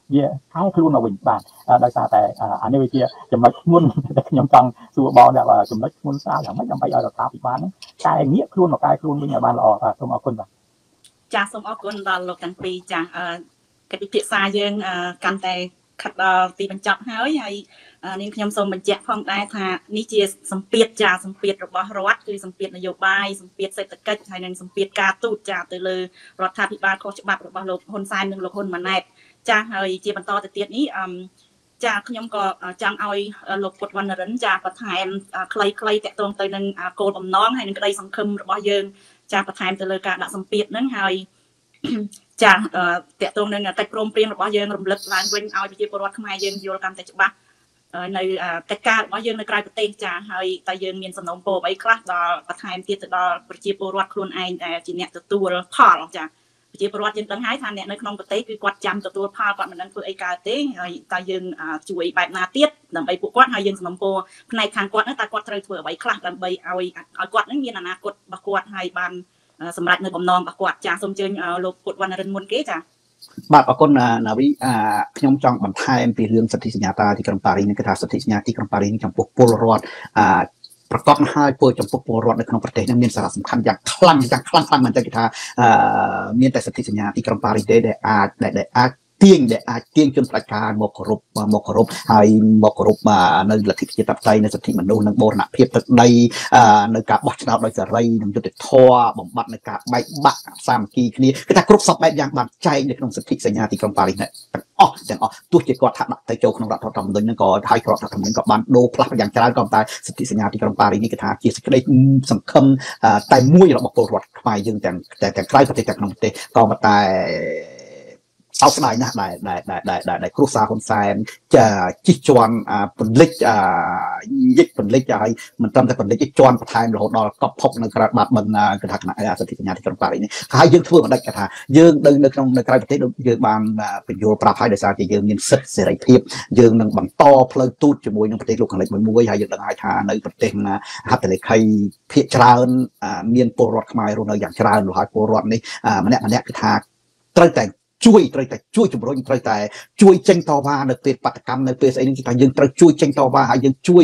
វាហើយខ្លួនមកវិញបាទដោយសារតែអានេះវាជាចំណុចធ្ងន់ដែលខ្ញុំចង់សួរបងថាចំណុចធ្ងន់ស្អាតយ៉ាងម៉េចដើម្បីឲ្យរដ្ឋាភិបាលហ្នឹងកែងាកខ្លួនមកកែខ្លួនវិញឲ្យបានល្អបាទសូមអរគុណបាទ
ចាសូមអរគុណដល់លោកទាំងពីរចាកិច្ចពិភាក្សាយើងកាន់តែខាត់ដល់ទីបញ្ចប់ហើយហើយនាងខ្ញុំសូមបញ្ជាក់ផងដែរថានេះជាសម្ពាធចាសម្ពាធរបស់រដ្ឋគឺសម្ពាធនយោបាយសម្ពាធសេដ្ឋកិច្ចហើយនិងសម្ពាធការទូតចាទៅលើរដ្ឋាភិបាលខុសច្បាប់របស់លោកហ៊ុនសែននិងលោកហ៊ុនម៉ាណែតចាហើយជាបន្តទៅទៀតនេះអឺចាខ្ញុំក៏ចង់ឲ្យលោកពុតវណ្ណរិនចាបន្ថែមខ្លីៗតាក់ទងទៅនឹងគោលបំណងហើយនឹងក្តីសង្ឃឹមរបស់យើងចាបន្ថែមទៅលើការដាក់សម្ពាធហ្នឹងហើយចាតកតងនឹងកិច្ចព្រមព្រៀងរបស់យើងរំលឹកឡើងវិញឲ្យប្រជាពលរដ្ឋខ្មែរយើងយល់កាន់តែច្បាស់នៅកិច្ចការរបស់យើងនៅក្រៅប្រទេសចាហើយតែយើងមានសំណូមពរអ្វីខ្លះដល់បន្ថែមទៀតទៅដល់ប្រជាពលរដ្ឋខ្លួនឯងដែលជាអ្នកទទួលផលចាប្រជាពលរដ្ឋយើងដឹងហើយថាអ្នកនៅក្នុងប្រទេសគឺគាត់ចាំទទួលផលគាត់មិនដឹងធ្វើអីកើតទេហើយតែយើងជួយបែបណាទៀតដើម្បីពួកគាត់ហើយយើងសំណូមពរផ្នែកខាងគាត់តើគាត់ត្រូវធ្វើអ្វីខ្លះដើម្បីឲ្យឲ្យគាត់នឹងមានអនាគតរបស់គាត់ហើយបានសម្រាប់នៅបំណងរបស់គាត់ចាសូមអញ្ជើញលោកពុតវណ្ណរិនមុនគេចា
បាទអរគុណណាវីខ្ញុំចង់បន្ថែមពីរឿងសិទ្ធិសញ្ញាតាទីក្រុងប៉ារីសនេះគឺថាសិទ្ធិសញ្ញាទីក្រុងប៉ារីសនេះចំពោះពលរដ្ឋប្រកបហើយពលចំពោះពលរដ្ឋនៅក្នុងប្រទេសនឹងមានសារៈសំខាន់យ៉ាងខ្លាំងយ៉ាងខ្លាំងខ្លាំងមែនទែនគេថាមានតែសិទ្ធិសញ្ញាទីក្រុងប៉ារីសទេដែលអាចដែលអាចទាញដែលអាចទាញជនផ្ដាច់ការមកគោរពមកគោរពហើយមកគោរពនៅលទ្ធិប្រជាធិបតេយ្យនៅសិទ្ធិមនុស្សនិងបូរណភាពទឹកដីនៅការបោះឆ្នោតដោយសេរីនិងយុត្តិធម៌បំបត្តិនៅការបែកបាក់សាមគ្គីគ្នាគឺថាគ្រប់សពបែបយ៉ាងបានចែងនៅក្នុងសិទ្ធិសញ្ញាទីក្រុងប៉ារីសនេះទាំងអស់ទាំងអស់ទោះជាគាត់ថាដាក់ទៅចូលក្នុងរដ្ឋធម្មនុញ្ញនឹងក៏ហើយរដ្ឋធម្មនុញ្ញក៏បានដូរផ្លាស់យ៉ាងច្រើនក៏តែសិទ្ធិសញ្ញាទីក្រុងប៉ារីសនេះគឺថាជាសេចក្តីសង្ឃឹមតែមួយរបស់ពលរដ្ឋខ្មែរយើងទាំងទាំងក្រៅប្រទេសទាំងក្នុងប្រទេសក៏តែសោកស្ដាយណាស់ដែលដែលដែលដែលគ្រួសារហ៊ុនសែនចាជិះជាន់ពន្លិចញិចពន្លិចហើយមិនត្រឹមតែពន្លិចជាន់បន្ថែមរហូតដល់កប់ភពនៅក្រៅបាត់បឹងគឺថាគណៈសិទ្ធិសញ្ញាទីក្រុងប៉ារីសនេះហើយយើងធ្វើមិនដាច់គេថាយើងនៅក្នុងនៅក្រៅប្រទេសយើងបានបញ្យល់ប្រាប់ហើយដោយសារតែយើងមានសិទ្ធិសេរីភាពយើងនឹងបន្តផ្លូវទូតជាមួយនឹងប្រទេសលោកខាងលិចមួយមួយហើយយើងដឹងហើយថានៅប្រទេសហត្ថលេខីភាគច្រើនមានពលរដ្ឋខ្មែររស់នៅយ៉ាងច្រើនហើយពលរដ្ឋនេះម្នាក់ម្នាក់គឺថាត្រូវតែជួយត្រូវតែជួយជំរុញត្រូវតែជួយចេញតវ៉ានៅពេលបាតកម្មនៅពេលស្អីនេះគឺថាយើងត្រូវជួយចេញតវ៉ាហើយយើងជួយ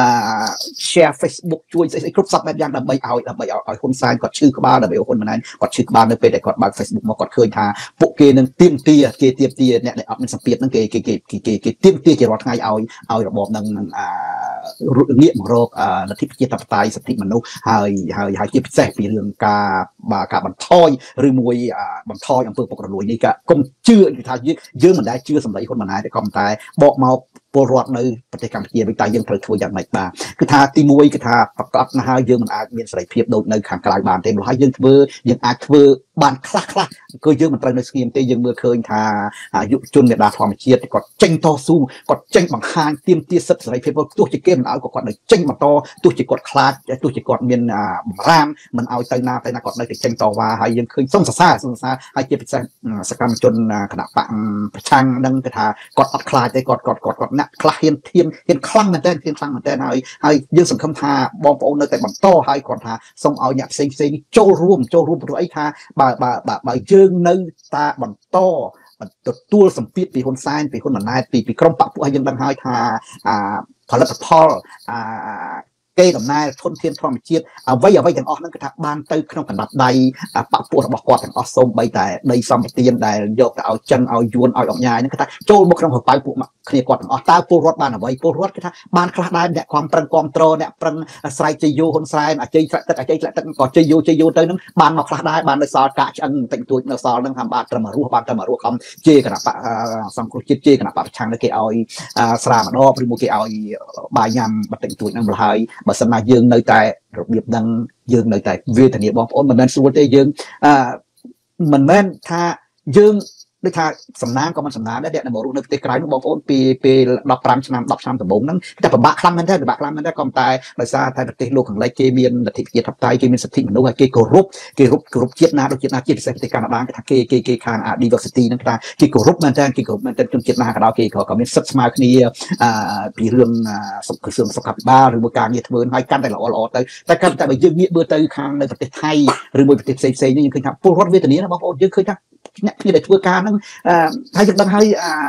share Facebook ជួយស្អីស្អីគ្រប់សពបែបយ៉ាងដើម្បីឲ្យដើម្បីឲ្យហ៊ុនសែនគាត់ឈឺក្បាលដើម្បីឲ្យហ៊ុនម៉ាណែតគាត់ឈឺក្បាលនៅពេលដែលគាត់បើក Facebook មកគាត់ឃើញថាពួកគេនឹងទៀមទាគេទៀមទាអ្នកដែលអត់មានសម្ពាធហ្នឹងគេគេគេគេគេទៀមទាជារាល់ថ្ងៃឲ្យឲ្យរបបហ្នឹងងាកមករកលទ្ធិប្រជាធិបតេយ្យសិទ្ធិមនុស្សហើយហើយហើយជាពិសេសពីរឿងការការបន្ថយឬមួយបន្ថយអំពើពុករលួយនេះក៏កុំជឿគឺថាយើងយើងមិនដែលជឿសម្ដីហ៊ុនម៉ាណែតទេក៏តែបកមកពលរដ្ឋនៅប្រទេសកម្ពុជាវិញតែយើងត្រូវធ្វើយ៉ាងម៉េចបាទគឺថាទីមួយគឺថាប្រកាសណាស់ហើយយើងមិនអាចមានសេរីភាពដូចនៅខាងក្រៅបានទេព្រោះហើយយើងធ្វើយើងអាចធ្វើបានខ្លះខ្លះគឺយើងមិនត្រូវនៅស្ងៀមទេយើងមើលឃើញថាយុវជនមេដាធម្មជាតិគាត់ចេញតស៊ូគាត់ចេញបង្ហាញទាមទារសិទ្ធិសេរីភាពទោះជាគេមិនឲ្យក៏គាត់នៅចេញបន្តទោះជាគាត់ខ្លាចទោះជាគាត់មានបរាមមិនឲ្យទៅណាទៅណាគាត់នៅតែចេញតវ៉ាហើយយើងឃើញសុំសរសើរសុំសរសើរហើយជាពិសេសសកម្មជនគណៈបកប្រឆាំងនឹងគេថាគាត់អត់ខ្លាចទេគាត់គាត់គាត់គាត់អ្នកខ្លះហ៊ានធៀមហ៊ានខ្លាំងមែនតើហ៊ានខ្លាំងមែនតើហើយហើយយើងសង្ឃឹមថាបងប្អូននៅតែបន្តហើយគាត់ថាសូមឲ្យអ្នកផ្សេងផ្សេងចូលរួមចូលរួមព្រោះអីថាបើបើបើយើងនៅតែបន្តទទួលសម្ពាធពីហ៊ុនសែនពីហ៊ុនម៉ាណែតពីពីក្រុមបកពួកឲ្យយើងដឹងហើយថាផលិតផលគេដំណើរធនធានធម្មជាតិអ្វីអ្វីទាំងអស់ហ្នឹងគឺថាបានទៅក្នុងកណ្ដាប់ដៃបកពួករបស់គាត់ទាំងអស់សូម្បីតែដីសម្បត្តិដែលយកទៅឲ្យចិនឲ្យយួនឲ្យអង្គញាយហ្នឹងគឺថាចូលមកក្នុងប្រប៉ៅពួកគ្នាគាត់ទាំងអស់តើពលរដ្ឋបានអ្វីពលរដ្ឋគឺថាបានខ្លះដែរអ្នកគ្រប់ប្រឹងគ្រប់ត្រអ្នកប្រឹងស្រែកជ័យយោហ៊ុនសែនអជ័យធ្លាក់ទឹកអជ័យធ្លាក់ទឹកក៏ជ័យយោជ័យយោទៅហ្នឹងបានមកខ្លះដែរបាននៅសល់កាក់ឆ្អឹងបន្តិចតួចនៅសល់ហ្នឹងថាបានត្រឹមរស់បានត្រឹមរស់ខំជេរគណៈបកសង្គ្រោះជាតិជេរគណៈបកប្រឆាំងទៅគេឲ្យស្រាម្ដងឬមួយគេឲ្យបាយញ៉ាំបន្តិចតួចហ្នឹងម្ល៉េះហើយបើសិនណាយើងនៅតែរបៀបហ្នឹងយើងនៅតែវេទនាបងប្អូនមិនមែនស្រួលទេយើងអឺមិនមែនថាយើងដូចថាសំណាងក៏មិនសំណាងដែរអ្នកមករស់នៅប្រទេសក្រៅនោះបងប្អូនពីពេលដប់ប្រាំឆ្នាំដប់ឆ្នាំដំបូងហ្នឹងតែពិបាកខ្លាំងមែនទេពិបាកខ្លាំងមែនទេក៏តែដោយសារតែប្រទេសលោកខាងលិចគេមានលទ្ធិប្រជាធិបតេយ្យគេមានសិទ្ធិមនុស្សហើយគេគោរពគេគោរពគោរពជាតិណាដូចជាតិណាជាតិពិសេសប្រទេសកាណាដាគេថាគេគេគេខាង diversity ហ្នឹងថាគេគោរពមែនទេគេគោរពមែនទេជនជាតិណាក៏ដោយគេក៏មានសិទ្ធិស្មើគ្នាអឺពីរឿងសុខក្រសួងសុខាភិបាលឬមួយការងារធ្វើហើយកាន់តែល្អល្អទៅតែកាន់តែបើយើងងាកមើលទៅខាងនៅប្រទេសថៃឬមួយប្រទេសផ្សេងផ្សេងនេះយើងឃើញថាពលរដ្ឋវេទនាណាបងប្អូនយើងឃើញថាអ្នកគ្នាដែលធ្វើការហ្នឹងហើយយើងដឹងហើយ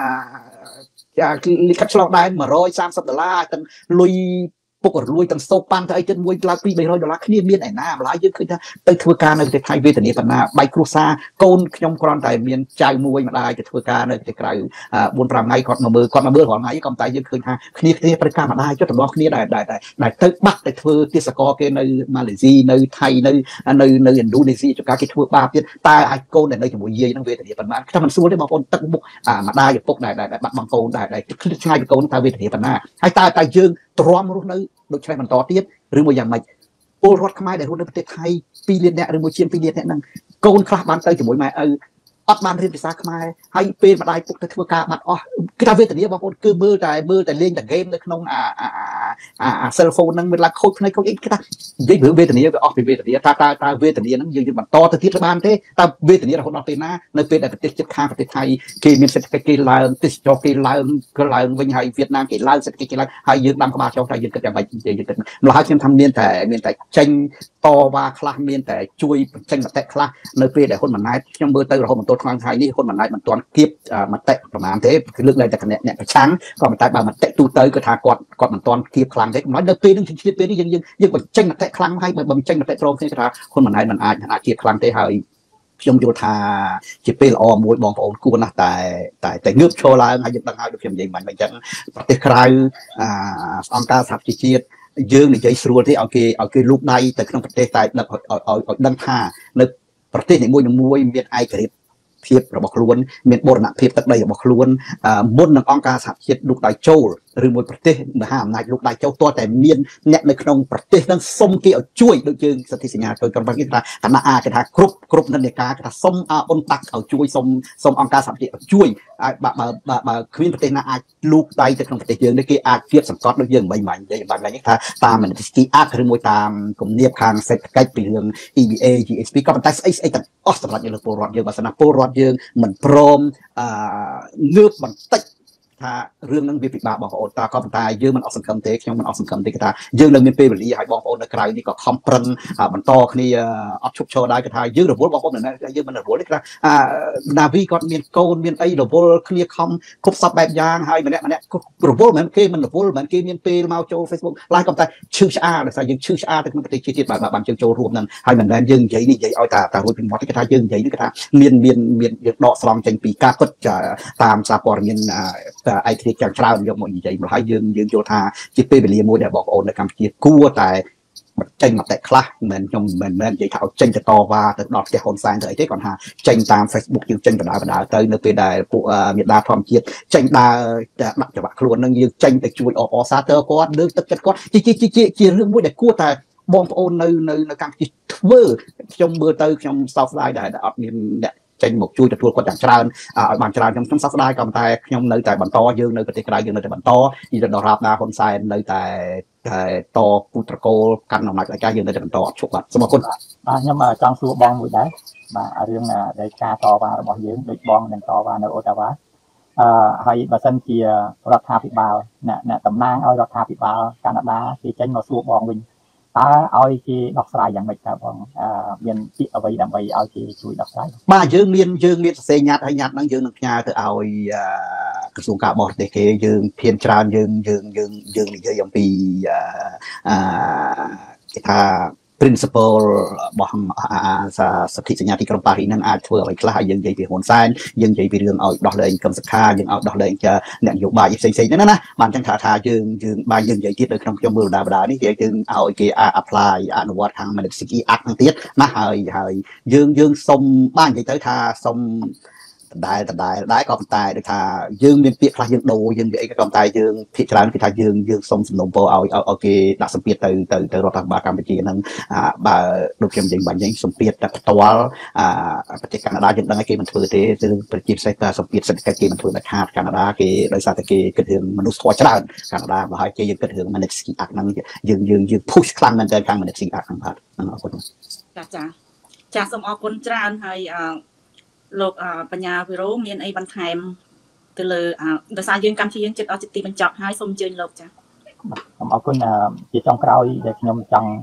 អាលិខិតឆ្លងដែនmột trăm ba mươiដុល្លារទាំងលុយពុករលួយទាំងសោកប៉ាន់ទៅអីទៀតមួយឡើងពីបីរយដុល្លារគ្នាមានឯណាម្ល៉េះយើងឃើញថាទៅធ្វើការនៅប្រទេសថៃវេទនាបណ្ណាបែកគ្រួសារកូនខ្ញុំគ្រាន់តែមានចៅមួយម្ដាយទៅធ្វើការនៅប្រទេសក្រៅbốn nămថ្ងៃគាត់មកមើលគាត់មកមើលរាល់ថ្ងៃក៏តែយើងឃើញថាគ្នាគ្នាប្រការម្ដាយចុះរបស់គ្នាដែលដែលដែលទៅបាត់ទៅធ្វើទេសកលគេនៅម៉ាឡេស៊ីនៅថៃនៅនៅនៅឥណ្ឌូនេស៊ីចុះការគេធ្វើបាបទៀតតែអាចកូនដែលនៅជាមួយយាយហ្នឹងវេទនាប៉ុន្មានខ្ញុំមិនសួរទេបងប្អូនទឹកមុខម្ដាយឪពុកដែលបាត់បង់កូនដែលឆ្ងាយពីកូនតើវេទនាប៉ុណ្ណាហើយតើតើយើងទ្រាំរស់នៅដូច្នេះបន្តទៀតឬមួយយ៉ាងម៉េចពលរដ្ឋខ្មែរដែលរស់នៅប្រទេសថៃពីរលានអ្នកឬមួយជាងពីរលានអ្នកហ្នឹងកូនខ្លះបានទៅជាមួយម៉ែឪអត់បានរៀនភាសាខ្មែរហើយពេលម្ដាយពុកទៅធ្វើការបាត់អស់គឺថាវេទនាបងប្អូនគឺមើលតែមើលតែលេងតែហ្គេមនៅក្នុងអាអា cellphone ហ្នឹងវាឡើងខូចភ្នែកខូចអីគេថានិយាយរឿងវេទនាវាអស់ពីវេទនាតើតើតើវេទនាហ្នឹងយើងយើងបន្តទៅទៀតបានទេតើវេទនារហូតដល់ពេលណានៅពេលដែលប្រទេសជិតខាងប្រទេសថៃគេមានសេដ្ឋកិច្ចគេឡើងទេសចរគេឡើងក៏ឡើងវិញហើយវៀតណាមគេឡើងសេដ្ឋកិច្ចគេឡើងហើយយើងដាំក្បាលចុះតែយើងគិតយ៉ាងម៉េចយើងគិតម្ល៉េះខ្ញុំថាមានតែមានតែចេញតវ៉ាខ្លះមានតែជួយបញ្ចេញមតិខ្លះនៅពេលដែលហ៊ុនម៉ាណែតខ្ញុំមើលទៅរហូតបន្តថ្ងៃថ្ងៃនេះហ៊ុនម៉ាណែតមិនទាន់គៀបមតិប្រមាណទេគឺលើកឡើងតែអ្នកអ្នកប្រឆាំងក៏ប៉ុន្តែបើមតិទូទៅគឺថាគាត់គាត់មិនទាន់គៀបខ្លាំងទេកម្ល៉េះនៅពេលនឹងជាតិពេលនេះយើងយើងយើងបញ្ចេញមតិខ្លាំងហើយបើបញ្ចេញមតិត្រង់គ្នាគឺថាហ៊ុនម៉ាណែតមិនអាចអាចជាតិខ្លាំងទេហើយខ្ញុំយល់ថាជាពេលល្អមួយបងប្អូនគួរណាស់តែតែតែងើបឈរឡើងហើយយើងដឹងហើយដូចខ្ញុំនិយាយមិនអញ្ចឹងប្រទេសក្រៅអង្គការសហប្រជាជាតិយើងនិយាយស្រួលទេឲ្យគេឲ្យគេលូកដៃទៅក្នុងប្រទេសតែដឹកឲ្យឲ្យដឹងថានៅប្រទេសនីមួយៗមានឯករាជ្យភាពរបស់ខ្លួនមានបូរណភាពទឹកដីរបស់ខ្លួនមុននឹងអង្គការសហជាតិលូកដៃចូលឬមួយប្រទេសមហាអំណាចលោកដៃចូលតតែមានអ្នកនៅក្នុងប្រទេសនឹងសុំគេឲ្យជួយដូចយើងសន្ធិសញ្ញាជួយក្រុមប្រទេសគេថាគណៈអាគេថាគ្រប់គ្រប់និន្នាការគេថាសុំអ៊ុនតាក់ឲ្យជួយសុំសុំអង្គការសហជាតិឲ្យជួយបើបើបើគ្មានប្រទេសណាអាចលូកដៃទៅក្នុងប្រទេសយើងនេះគេអាចជៀបសង្កត់ដូចយើងមិនបាញ់និយាយបាញ់ថាតាមមនសិទ្ធិអាក់ឬមួយតាមគំនាបខាងសេដ្ឋកិច្ចពីរឿង E B A G S P ក៏ប៉ុន្តែស្អីស្អីទាំងអស់សម្រាប់យើងពលរដ្ឋយើងបើសិនណាពលរដ្ឋយើងមិនព្រមអឺងើបបន្តិចថារឿងហ្នឹងវាពិបាកបងប្អូនតើក៏ប៉ុន្តែយើងមិនអស់សង្ឃឹមទេខ្ញុំមិនអស់សង្ឃឹមទេគេថាយើងនៅមានពេលវេលាឲ្យបងប្អូននៅក្រៅនេះក៏ខំប្រឹងបន្តគ្នាអត់ឈប់ឈរដែរគេថាយើងរវល់បងប្អូនណាយើងមិនរវល់ទេគេថាណាវីគាត់មានកូនមានអីរវល់គ្នាខំគ្រប់សពបែបយ៉ាងហើយម្នាក់ម្នាក់រវល់មិនគេមិនរវល់មិនគេមានពេលមកចូល Facebook ឡាយក៏តែឈឺឆ្អាលដោយសារយើងឈឺឆ្អាលទៅក្នុងប្រទេសជាតិបាទបានជើងចូលរួមហ្នឹងហើយមិនមែនយើងនិយាយនេះនិយាយឲ្យតាតារួចពីមាត់គេថាយើងនិយាយនេះគេថាមានមានមានយើងដកស្រង់ចេញពីការពិតតាមសារព័ត៌មានឯករាជ្យយ៉ាងច្រើនយកមកនិយាយមកហើយយើងយើងយល់ថាជាពេលវេលាមួយដែលបងប្អូននៅកម្ពុជាគួរតែចេញមតិខ្លះមិនខ្ញុំមិនមែននិយាយថាឲ្យចេញទៅតវ៉ាទៅដល់ផ្ទះហ៊ុនសែនទៅអីទេគាត់ថាចេញតាម Facebook យើងចេញបណ្ដាបណ្ដាទៅនៅពេលដែលពួកមេដាធម្មជាតិចេញដើរដាក់ច្បាក់ខ្លួននឹងយើងចេញទៅជួយអបអរសាទរគាត់លើកទឹកចិត្តគាត់ជាជាជាជារឿងមួយដែលគួរតែបងប្អូននៅនៅនៅកម្ពុជាធ្វើខ្ញុំមើលទៅខ្ញុំសោកស្ដាយដែលអត់មានអ្នកចេញមកជួយទទួលគាត់យ៉ាងច្រើនឲ្យបានច្រើនខ្ញុំខ្ញុំសោកស្ដាយក៏តែខ្ញុំនៅតែបន្តយើងនៅប្រទេសក្រៅយើងនៅតែបន្តយីទៅដល់រាបណាហ៊ុនសែននៅតែតែតពុត្រកូលកាន់អំណាចឯកាយើងនៅតែបន្តអត់ឈប់បាទសូមអរគុណបាទ
ខ្ញុំចង់សួរបងមួយដែរបាទរឿងដែលការតវ៉ារបស់យើងដូចបងនឹងតវ៉ានៅអូតាវ៉ាអឺហើយបើសិនជារដ្ឋាភិបាលអ្នកអ្នកតំណាងឲ្យរដ្ឋាភិបាលកាណាដាគេចេញមកសួរបងវិញតើឲ្យគេដោះស្រាយយ៉ាងម៉េចតើបងមានពាក្យអ្វីដើម្បីឲ្យគេជួយដោះស្រាយ
បាទយើងមានយើងមានសរសេរញត្តិហើយញត្តិហ្នឹងយើងនឹងផ្ញើទៅឲ្យក្រសួងការបរទេសគេយើងធានច្រើនយើងយើងយើងយើងនិយាយអំពីអឺគេថា principle របស់សន្ធិសញ្ញាទីក្រុងប៉ារីសនឹងអាចធ្វើអ្វីខ្លះហើយយើងនិយាយពីហ៊ុនសែនយើងនិយាយពីរឿងឲ្យដោះលែងកឹមសុខាយើងឲ្យដោះលែងអ្នកនយោបាយផ្សេងៗហ្នឹងណាបានចឹងថាថាយើងយើងបានយើងនិយាយទៀតនៅក្នុងខ្ញុំមើលបណ្ដាបណ្ដានេះយើងឲ្យគេ apply អនុវត្តខាង Magnitsky Act ហ្នឹងទៀតណាហើយហើយយើងយើងសុំបាននិយាយទៅថាសុំដែលដដែលដែរក៏ប៉ុន្តែដូចថាយើងមានពាក្យខ្លះយើងដូរយើងនិយាយក៏ប៉ុន្តែយើងភាគច្រើនគឺថាយើងយើងសុំសំណូមពរឲ្យឲ្យគេដាក់សម្ពាធទៅទៅទៅរដ្ឋាភិបាលកម្ពុជាហ្នឹងបើដូចខ្ញុំនិយាយបាញ់ហ្នឹងសម្ពាធតែផ្ទាល់ប្រទេសកាណាដាយើងដឹងថាគេមិនធ្វើទេគឺប្រជាពិសេសតែសម្ពាធសេដ្ឋកិច្ចគេមិនធ្វើដាច់ខាតកាណាដាគេដោយសារតែគេគិតរឿងមនុស្សធម៌ច្រើនកាណាដាបើហើយគេយើងគិតរឿង Magnitsky Act ហ្នឹងយើងយើងយើង push ខ្លាំងមែនតើខាង Magnitsky Act ហ្នឹងបាទអរគុណ
ចាចាចាសូមអរគុណច្រើនហើយលោកបញ្ញាវីរ៉ូមានអីបន្ថែមទៅលើដោយសារយើងកម្ពុជាយើងចិត្តអស់ចិត្តទីបញ្ចប់ហើយសូមអញ្ជើញលោកចា
សូមអរគុណជាចុងក្រោយដែលខ្ញុំចង់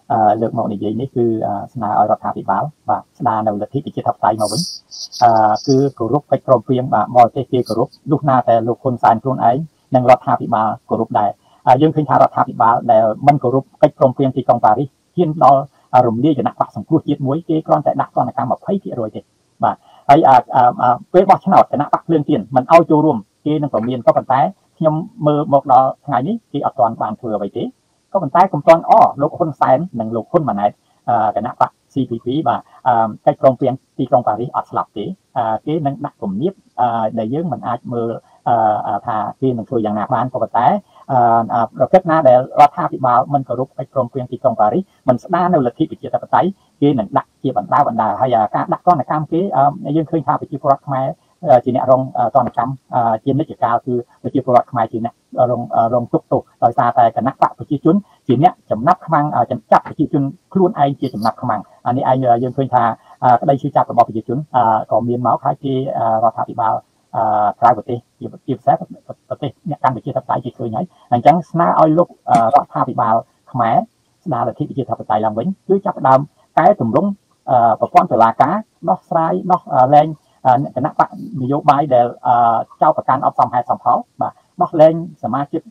លើកមកនិយាយនេះគឺស្នើឲ្យរដ្ឋាភិបាលបាទស្ដារនៅលទ្ធិប្រជាធិបតេយ្យមកវិញគឺគោរពកិច្ចព្រមព្រៀងបាទបរទេសគេគោរពលុះណាតែលោកហ៊ុនសែនខ្លួនឯងនិងរដ្ឋាភិបាលគោរពដែរយើងឃើញថារដ្ឋាភិបាលដែលមិនគោរពកិច្ចព្រមព្រៀងទីក្រុងប៉ារីសហ៊ានដល់រំលាយគណៈបកសង្គ្រោះជាតិមួយគេគ្រាន់តែដាក់ទណ្ឌកម្ម ยี่สิบเปอร์เซ็นต์ ទេបាទហើយពេលបោះឆ្នោតគណៈបកភ្លើងទៀនមិនឲ្យចូលរួមគេនឹងប្រមានក៏ប៉ុន្តែខ្ញុំមើលមកដល់ថ្ងៃនេះគេអត់ទាន់បានធ្វើអ្វីទេក៏ប៉ុន្តែកុំទាន់អលោកហ៊ុនសែននិងលោកហ៊ុនម៉ាណែតគណៈបក ซี พี พี បាទកិច្ចព្រមព្រៀងទីក្រុងប៉ារីសអត់ស្លាប់ទេគេនឹងដាក់គំនាបដែលយើងមិនអាចមើលថាគេនឹងធ្វើយ៉ាងណាបានក៏ប៉ុន្តែប្រកិច្ចណាដែលរដ្ឋាភិបាលមិនគោរពកិច្ចព្រមព្រៀងទីក្រុងប៉ារីសមិនស្ដារនៅលទ្ធិប្រជាធិបតេយ្យគេនឹងដាក់ជាបណ្ដាបណ្ដាហើយការដាក់ទណ្ឌកម្មគេយើងឃើញថាប្រជាពលរដ្ឋខ្មែរជាអ្នករងទណ្ឌកម្មជានិច្ចកាលគឺប្រជាពលរដ្ឋខ្មែរជាអ្នករងរងទុក្ខទោសដោយសារតែគណៈបកប្រជាជនជាអ្នកចំណាប់ខ្មាំងចំចាប់ប្រជាជនខ្លួនឯងជាចំណាប់ខ្មាំងអានេះឯងយើងឃើញថាក្តីឈឺចាប់របស់ប្រជាជនក៏មានមកហើយគេរដ្ឋាភិបាលក្រៅប្រទេសជាពិសេសប្រទេសអ្នកកម្ពុជាធិបតេយ្យគេឃើញហើយអញ្ចឹងស្នើឲ្យលោករដ្ឋាភិបាលខ្មែរស្ដារលទ្ធិប្រជាធិបតេយ្យឡើងវិញគឺចាប់ផ្ដើមកែតម្រង់ប្រព័ន្ធតុលាការដោះស្រាយដោះលែងគណៈបកនយោបាយដែលចោទប្រកាន់អត់សមហេតុសមផលបាទដោះលែងសមាជិក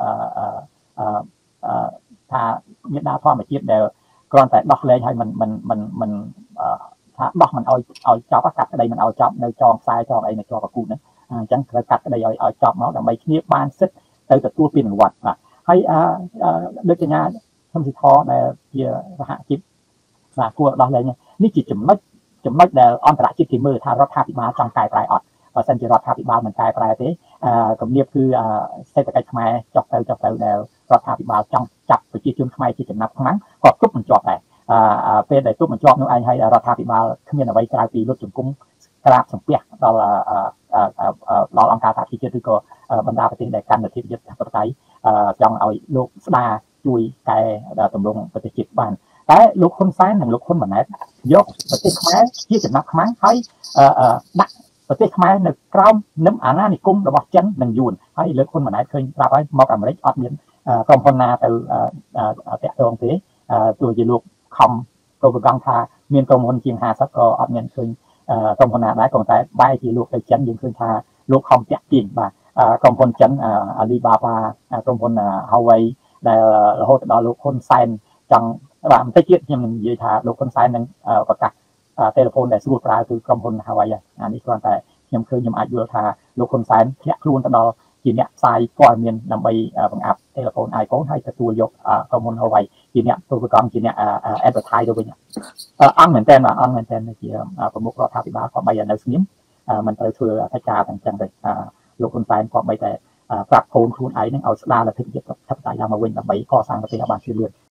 ថាមេដាធម្មជាតិដែលគ្រាន់តែដោះលែងឲ្យมันมันมันมันថាដោះមិនឲ្យឲ្យចប់កាត់ក្តីមិនឲ្យចប់នៅចងខ្សែចងអីនៅជាប់ប្រគូតហ្នឹងអញ្ចឹងត្រូវកាត់ក្តីឲ្យឲ្យចប់មកដើម្បីគ្នាបានសិទ្ធិទៅទទួលពានរង្វាន់បាទហើយដូចកញ្ញាខ្ញុំសិទ្ធដែលជាសហជីពបាទគួរដោះលែងនេះជាចំណុចចំណុចដែលអន្តរជាតិគេមើលថារដ្ឋាភិបាលចង់កែប្រែអត់បើសិនជារដ្ឋាភិបាលមិនកែប្រែទេគំនាបគឺសេដ្ឋកិច្ចខ្មែរចុះទៅចុះទៅដែលរដ្ឋាភិបាលចង់ចាប់ប្រជាជនខ្មែរជាចំណាប់ខ្មាំងក៏ទប់មិនជាប់ដែរពេលដែលទប់មិនជាប់នោះឯងហើយរដ្ឋាភិបាលគ្មានអ្វីក្រៅពីលុតជង្គង់ក្រាបសំពះដល់ដល់អង្គការសហជីវជាតិឬក៏បណ្ដាប្រទេសដែលកាន់លទ្ធិប្រជាធិបតេយ្យចង់ឲ្យលោកស្ដារជួយកែតម្រង់ប្រទេសជាតិបានតែលោកហ៊ុនសែននិងលោកហ៊ុនម៉ាណែតយកប្រទេសខ្មែរជាចំណាប់ខ្មាំងហើយដាក់ប្រទេសខ្មែរនៅក្រោមនឹមអាណានិគមរបស់ចិននិងយួនហើយលោកហ៊ុនម៉ាណែតឃើញប្រាប់ហើយមកអាមេរិកអត់មានក្រុមហ៊ុនណាទៅតាក់ទងទេទោះជាលោកខំប្រកបថាមានក្រុមហ៊ុនជាងห้าสิบក៏អត់មានឃើញក្រុមហ៊ុនណាដែរក៏តែបែរជាលោកទៅចិនយើងឃើញថាលោកខំតាក់ទាញបាទក្រុមហ៊ុនចិន Alibaba ក្រុមហ៊ុន Huawei ដែលរហូតដល់លោកហ៊ុនសែនចង់បាទបន្តិចទៀតខ្ញុំនឹងនិយាយថាលោកហ៊ុនសែននឹងប្រកាសទូរស័ព្ទដែលស្រួលប្រើគឺក្រុមហ៊ុន Huawei អានេះគ្រាន់តែខ្ញុំឃើញខ្ញុំអាចយល់ថាលោកហ៊ុនសែនធ្លាក់ខ្លួនទៅដល់ជាអ្នកផ្សាយព័ត៌មានដើម្បីបង្អាប់ទូរស័ព្ទ iPhone ហើយទទួលយកក្រុមហ៊ុន Huawei ជាអ្នកទូរកម្មជាអ្នក advertise ទៅវិញអង្គមែនតើអង្គមែនតើជាប្រមុខរដ្ឋាភិបាលក៏បីនៅស្ងៀមមិនត្រូវធ្វើកិច្ចការទាំងចឹងទេលោកហ៊ុនសែនក៏បីតែប្រាប់កូនខ្លួនឯងនឹងឲ្យស្ដារលទ្ធិប្រជាធិបតេយ្យឡើងមកវិញដើម្បីកសាងប្រទេសឲ្យបានជឿនលឿន